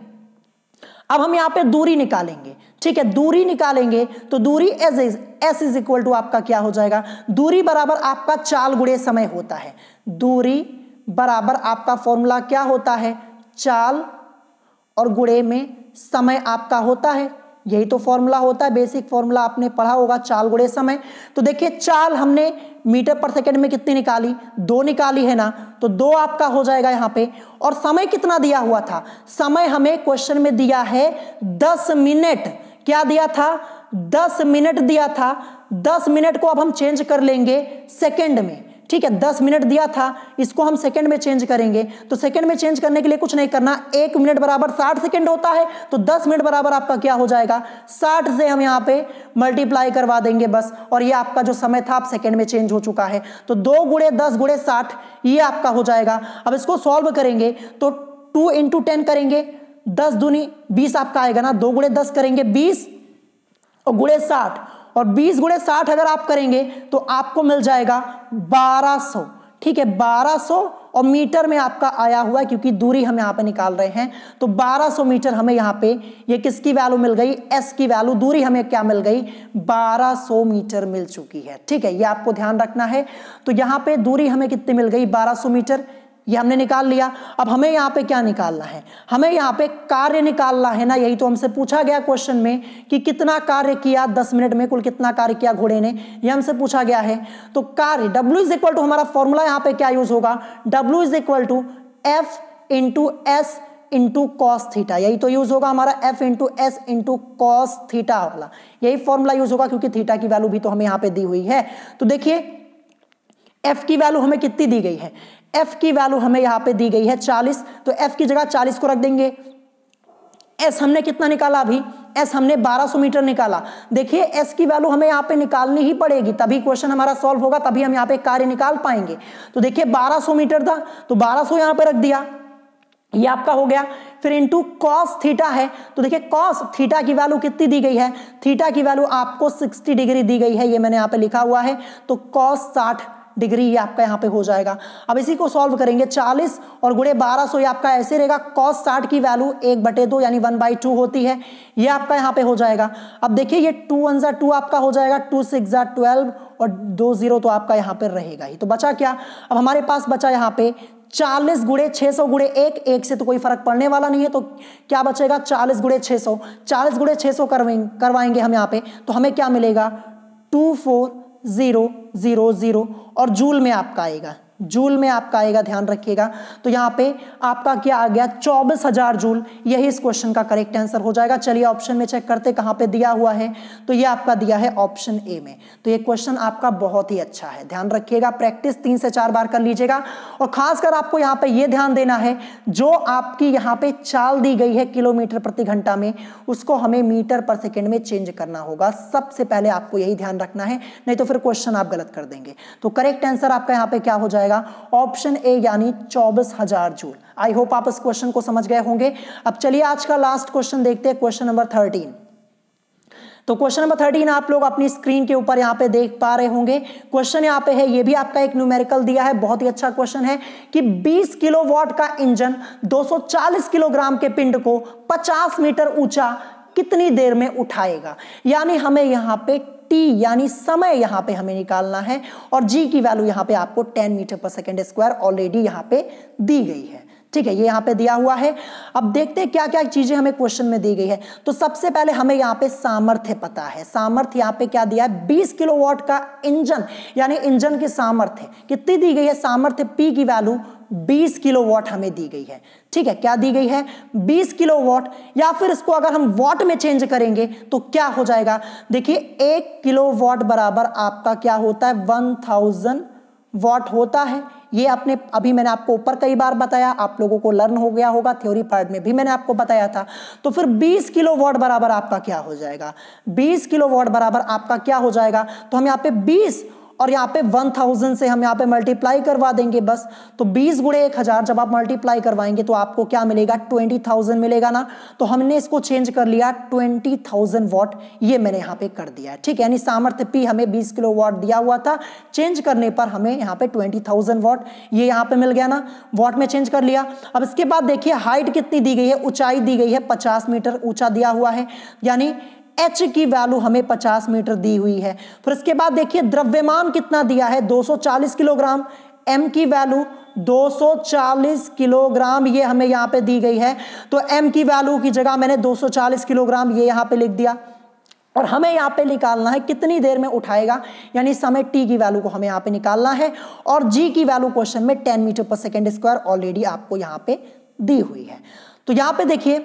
अब हम यहाँ पे दूरी निकालेंगे। ठीक है, दूरी निकालेंगे तो दूरी as is S is equal to आपका क्या हो जाएगा, दूरी बराबर आपका चाल गुणे समय होता है। दूरी बराबर आपका फॉर्मूला क्या होता है, चाल और गुणे में समय आपका होता है, यही तो फॉर्मूला होता है, बेसिक फॉर्मूला आपने पढ़ा होगा, चाल गुणे समय। तो देखिए चाल हमने मीटर पर सेकंड में कितनी निकाली, दो निकाली है ना, तो दो आपका हो जाएगा यहाँ पे। और समय कितना दिया हुआ था, समय हमें क्वेश्चन में दिया है दस मिनट, क्या दिया था, दस मिनट दिया था। दस मिनट को अब हम चेंज कर लेंगे सेकंड में। ठीक है, दस मिनट दिया था, इसको हम सेकंड में चेंज करेंगे। तो सेकंड में चेंज करने के लिए कुछ नहीं करना, एक मिनट बराबर साठ सेकंड होता है, तो दस मिनट बराबर आपका क्या हो जाएगा, साठ से हम यहाँ पे मल्टीप्लाई करवा देंगे बस, और ये आपका जो समय था आप सेकंड में चेंज हो चुका है। तो दो गुणे दस गुणे साठ ये आपका हो जाएगा। अब इसको सॉल्व करेंगे तो टू इंटू टेन करेंगे, दस दूनी बीस आपका आएगा ना, दो गुणे दस करेंगे बीस और गुणे साठ, और बीस गुणे साठ अगर आप करेंगे तो आपको मिल जाएगा बारह सौ। ठीक है, बारह सौ और मीटर में आपका आया हुआ है, क्योंकि दूरी हम यहाँ पे निकाल रहे हैं। तो बारह सौ मीटर हमें यहाँ पे ये किसकी वैल्यू मिल गई, एस की वैल्यू, दूरी हमें क्या मिल गई, बारह सौ मीटर मिल चुकी है। ठीक है, ये आपको ध्यान रखना है। तो यहाँ पे दूरी हमें कितनी मिल गई, बारह सौ मीटर, ये हमने निकाल लिया। अब हमें यहाँ पे क्या निकालना है, हमें यहाँ पे कार्य निकालना है ना, यही तो हमसे पूछा गया क्वेश्चन में कि कितना कार्य किया दस मिनट में, कुल कितना कार्य किया घोड़े ने, ये हमसे पूछा गया है। तो कार्य W इज इक्वल टू, हमारा फॉर्मूला यहाँ पे क्या यूज होगा, W is equal to F into S into cos theta, यही तो यूज होगा हमारा, F into S into cos theta वाला, यही फॉर्मूला यूज होगा, क्योंकि थीटा की वैल्यू भी तो हमें यहाँ पे दी हुई है। तो देखिए एफ की वैल्यू हमें कितनी दी गई है, एफ की वैल्यू हमें यहां पे दी गई है चालीस, तो एफ की जगह चालीस को रख देंगे। एस हमने कितना निकाला अभी, एस हमने बारह सौ मीटर निकाला। देखिए एस की वैल्यू हमें यहां पे निकालनी ही पड़ेगी, तभी क्वेश्चन हमारा सॉल्व होगा, तभी हम यहां पे कार्य निकाल पाएंगे। तो देखिए बारह सौ मीटर था, तो बारह सौ यहां पे रख दिया, ये आपका हो गया। फिर इंटू कॉस थीटा है, तो देखिए कॉस थीटा की वैल्यू कितनी दी गई है, थीटा की वैल्यू आपको साठ डिग्री दी गई है, ये मैंने यहां पे लिखा हुआ है। तो कॉस साठ डिग्री ये आपका यहाँ पे हो जाएगा। अब इसी को सॉल्व करेंगे, चालीस और गुणे बारह सौ, ये आपका ऐसे रहेगा, कॉस साठ की वैल्यू एक बटे दो यानी वन बाई टू होती है, ये आपका यहाँ पे हो जाएगा। अब देखिए ये टू वन जा टू आपका हो जाएगा, टू सिक्स जा ट्वेल्व और दो जीरो तो आपका यहाँ पे रहेगा ही। तो बचा क्या, अब हमारे पास बचा यहाँ पे चालीस गुणे छः सौ गुणे एक, एक से तो कोई फर्क पड़ने वाला नहीं है, तो क्या बचेगा, चालीस गुणे छः सौ, चालीस गुणे छः सौ करवाएंगे करवाएंगे हम यहाँ पे, तो हमें क्या मिलेगा, two four zero zero zero, और जूल में आपका आएगा, जूल में आपका आएगा, ध्यान रखिएगा। तो यहाँ पे आपका क्या आ गया, चौबीस हजार जूल, यही इस क्वेश्चन का करेक्ट आंसर हो जाएगा। चलिए ऑप्शन में चेक करते कहाँ पे दिया हुआ है, तो ये आपका दिया है ऑप्शन ए में। तो ये क्वेश्चन आपका बहुत ही अच्छा है, ध्यान रखिएगा, प्रैक्टिस तीन से चार बार कर लीजिएगा। और खासकर आपको यहाँ पे ये ध्यान देना है, जो आपकी यहाँ पे चाल दी गई है किलोमीटर प्रति घंटा में, उसको हमें मीटर पर सेकेंड में चेंज करना होगा। सबसे पहले आपको यही ध्यान रखना है, नहीं तो फिर क्वेश्चन आप गलत कर देंगे। तो करेक्ट आंसर आपका यहाँ पे क्या हो जाएगा, ऑप्शन ए यानी चौबीस हजार जूल। आई होप आप इस क्वेश्चन को समझ गए होंगे। अब चलिए आज का लास्ट क्वेश्चन देखते हैं, क्वेश्चन नंबर थर्टीन। तो क्वेश्चन नंबर थर्टीन आप लोग अपनी स्क्रीन के ऊपर यहाँ पे देख पा रहे होंगे। क्वेश्चन यहाँ पे है, ये भी आपका एक न्यूमेरिकल दिया है, बहुत ही अच्छा क्वेश्चन है कि बीस किलोवाट का इंजन दो सौ चालीस किलोग्राम के पिंड को पचास मीटर ऊंचा कितनी देर में उठाएगा। यानी हमें यहाँ पे टी यानी समय यहाँ पे हमें निकालना है, और जी की वैल्यू यहाँ पे आपको टेन मीटर पर सेकेंड स्क्वायर ऑलरेडी यहाँ पे दी गई है। ठीक है, ये यहाँ पे दिया हुआ है। अब देखते हैं क्या क्या चीजें हमें क्वेश्चन में दी गई है। तो सबसे पहले हमें यहाँ पे सामर्थ्य पता है, सामर्थ्य यहाँ पे क्या दिया है, बीस किलोवाट का इंजन, यानी इंजन की सामर्थ्य कितनी दी गई है, सामर्थ्य पी की वैल्यू बीस किलोवाट हमें दी गई है। ठीक है, क्या दी गई है? बीस किलोवाट। या फिर इसको अगर हम वाट में चेंज करेंगे तो क्या हो जाएगा? देखिए एक किलोवाट बराबर आपका क्या होता है? वन थाउजेंड वाट होता है। ये आपने अभी मैंने आपको ऊपर कई बार बताया, आप लोगों को लर्न हो गया होगा, थ्योरी पार्ट में भी मैंने आपको बताया था। तो फिर बीस किलोवाट बराबर आपका क्या हो जाएगा? बीस किलोवाट बराबर आपका क्या हो जाएगा? तो हम यहाँ पे बीस और यहाँ पे वन थाउजेंड से हम यहाँ पे मल्टीप्लाई करवा देंगे बस। तो बीस गुणे एक हजार जब आप मल्टीप्लाई करवाएंगे तो आपको क्या मिलेगा? ट्वेंटी थाउजेंड मिलेगा ना। तो हमने इसको चेंज कर लिया ट्वेंटी थाउजेंड वाट, ये मैंने यहाँ पे कर दिया है। ठीक है, यानी सामर्थ्य पी हमें बीस किलो वाट दिया हुआ था, चेंज करने पर हमें यहाँ पे ट्वेंटी थाउजेंड वाट ये यहाँ पे मिल गया ना, वाट में चेंज कर लिया। अब इसके बाद देखिए हाइट कितनी दी गई है? ऊंचाई दी गई है पचास मीटर ऊंचा दिया हुआ है, यानी H की वैल्यू हमें पचास मीटर दी हुई है। फिर इसके बाद देखिए द्रव्यमान कितना दिया है? दो सौ चालीस किलोग्राम। M की वैल्यू दो सौ चालीस किलोग्राम ये हमें यहाँ पे दी गई है। तो M की वैल्यू की जगह मैंने दो सौ चालीस किलोग्राम ये यहाँ पे लिख दिया। और हमें यहाँ पे निकालना है कितनी देर में उठाएगा, यानी समय t की वैल्यू को हमें यहाँ पे निकालना है। और g की वैल्यू क्वेश्चन में टेन मीटर पर सेकेंड स्क्वायर ऑलरेडी आपको यहाँ पे दी हुई है। तो यहाँ पे देखिए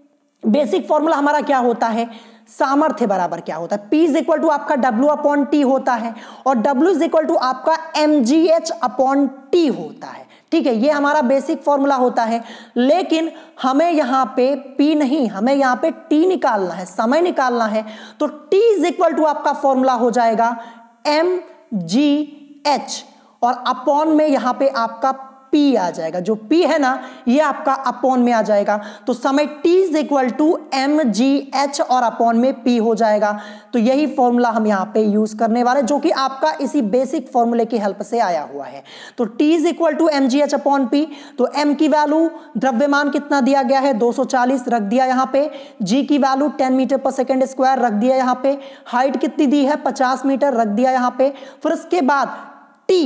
बेसिक फॉर्मूला हमारा क्या होता है? सामर्थ्य बराबर क्या होता है? P इज इक्वल टू आपका W अपॉन टी होता है और W इज इक्वल टू आपका M G H upon T होता है। ठीक है, ये हमारा बेसिक फॉर्मूला होता है। लेकिन हमें यहाँ पे P नहीं, हमें यहाँ पे T निकालना है, समय निकालना है। तो T इज इक्वल टू आपका फॉर्मूला हो जाएगा एम जी एच और अपॉन में यहाँ पे आपका P आ जाएगा। जो P है ना ये आपका अपॉन में आ जाएगा। तो समय T is equal to M G H और अपॉन में P हो जाएगा। तो यही फॉर्मूला हम यहाँ पे यूज करने वाले, जो कि आपका इसी बेसिक फॉर्मूले की हेल्प से आया हुआ है। तो T is equal to M G H upon P। तो M की वैल्यू द्रव्यमान कितना दिया गया है? दो सौ चालीस रख दिया यहाँ पे। G की वैल्यू टेन मीटर पर सेकेंड स्क्वायर रख दिया यहाँ पे। हाइट कितनी दी है? पचास मीटर रख दिया यहाँ पे। फिर इसके बाद T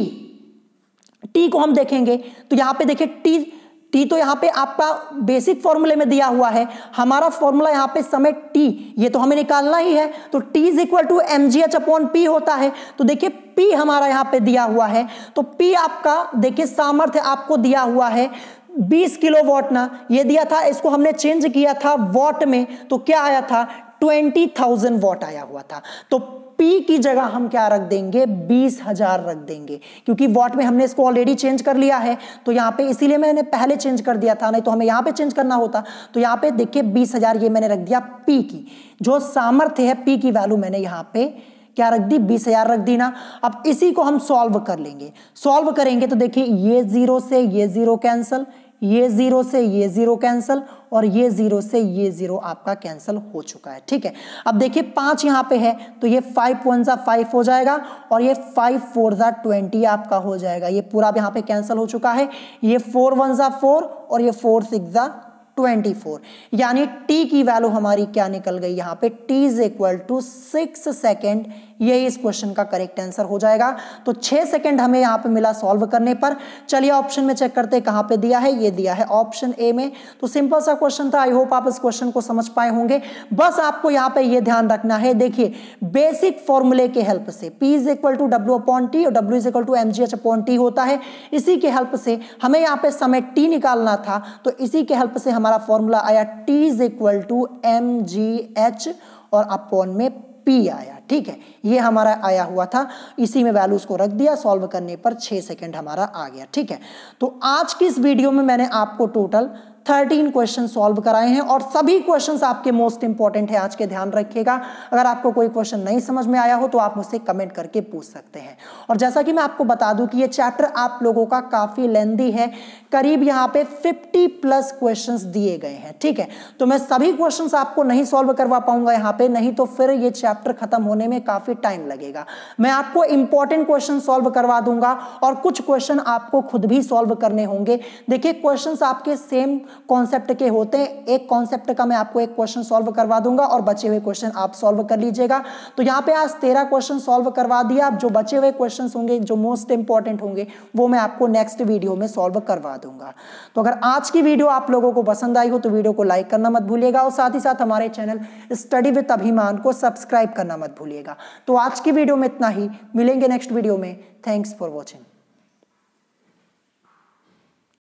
टी को हम देखेंगे तो यहाँ पे देखिए टी टी तो यहाँ पे आपका बेसिक फॉर्मूले में दिया हुआ है। हमारा फॉर्मूला यहाँ पे समय टी ये तो हमें निकालना ही है। तो T is equal to M G H upon P होता है। तो देखिए पी हमारा यहाँ पे दिया हुआ है। तो पी आपका देखिए सामर्थ्य आपको दिया हुआ है बीस किलोवाट ना, ये दिया था, इसको हमने चेंज किया था वॉट में। तो क्या आया था? ट्वेंटी थाउजेंड वॉट आया हुआ था। तो P की जगह हम क्या रख देंगे? बीस हजार रख देंगे, क्योंकि वॉट में हमने इसको ऑलरेडी चेंज कर लिया है। तो यहाँ पे इसीलिए मैंने पहले चेंज कर दिया था, नहीं तो हमें यहाँ पे चेंज करना होता। तो यहाँ पे देखिए बीस हजार ये मैंने रख दिया P की, जो सामर्थ्य है P की वैल्यू मैंने यहाँ पे क्या रख दी? बीस हजार रख दी ना। अब इसी को हम सॉल्व कर लेंगे। सॉल्व करेंगे तो देखिए ये जीरो से ये जीरो कैंसल, ये जीरो से ये जीरो कैंसल और ये जीरो से ये जीरो आपका कैंसिल हो चुका है। ठीक है, अब देखिए पांच यहाँ पे है तो ये फाइव वन सा फाइव हो जाएगा और ये फाइव फोर सा ट्वेंटी आपका हो जाएगा। ये पूरा यहाँ पे कैंसिल हो चुका है। ये फोर वन सा फोर और ये फोर सिक्स सा ट्वेंटी फोर, यानी t की वैल्यू हमारी क्या निकल गई यहाँ पे? t is equal to six second. यही इस क्वेश्चन का करेक्ट आंसर हो जाएगा। तो छह सेकंड हमें यहाँ पे मिला सॉल्व करने पर। चलिए ऑप्शन में चेक करते हैं कहाँ पे दिया है। ये दिया है ऑप्शन ए में। तो सिंपल सा क्वेश्चन था। आई होप आप इस क्वेश्चन को समझ पाए होंगे। बस आपको यहाँ पे ये ध्यान रखना है, देखिए बेसिक फॉर्मूले के हेल्प से P is equal to W upon T और W is equal to M G H upon T होता है। इसी के हेल्प से हमें यहाँ पे समय T निकालना था, तो इसी के हेल्प से हमारा फॉर्मूला आया T is equal to M G H और अपॉन में P आया। ठीक है, ये हमारा आया हुआ था, इसी में वैल्यूज को रख दिया। सॉल्व करने पर छह सेकंड हमारा आ गया। ठीक है, तो आज की इस वीडियो में मैंने आपको टोटल थर्टीन क्वेश्चन सॉल्व कराए हैं और सभी क्वेश्चंस आपके मोस्ट इंपॉर्टेंट है। आज के ध्यान रखिएगा। अगर आपको कोई क्वेश्चन नहीं समझ में आया हो तो आप मुझसे कमेंट करके पूछ सकते हैं। और जैसा कि मैं आपको बता दूं कि ये चैप्टर आप लोगों का काफी लेंदी है, करीब यहाँ पे फिफ्टी प्लस क्वेश्चंस दिए गए हैं। ठीक है, तो मैं सभी क्वेश्चंस आपको नहीं सॉल्व करवा पाऊंगा यहाँ पे, नहीं तो फिर ये चैप्टर खत्म होने में काफी टाइम लगेगा। मैं आपको इंपॉर्टेंट क्वेश्चन सॉल्व करवा दूंगा और कुछ क्वेश्चन आपको खुद भी सॉल्व करने होंगे। देखिए क्वेश्चन आपके सेम कॉन्सेप्ट के होते हैं। एक कॉन्सेप्ट का मैं आपको एक क्वेश्चन सॉल्व करवा दूंगा और बचे हुए क्वेश्चन आप सॉल्व कर लीजिएगा। तो यहाँ पे आज तेरह क्वेश्चन सॉल्व करवा दिया। अब जो बचे हुए क्वेश्चन होंगे, जो मोस्ट इंपॉर्टेंट होंगे, वो मैं आपको नेक्स्ट वीडियो में सॉल्व करवा दूंगा। तो अगर आज की वीडियो आप लोगों को पसंद आई हो तो वीडियो को लाइक करना मत भूलिएगा और साथ ही साथ हमारे चैनल स्टडी विद अभिमान को सब्सक्राइब करना मत भूलिएगा। तो आज की वीडियो में इतना ही, मिलेंगे नेक्स्ट वीडियो में। Thanks for watching.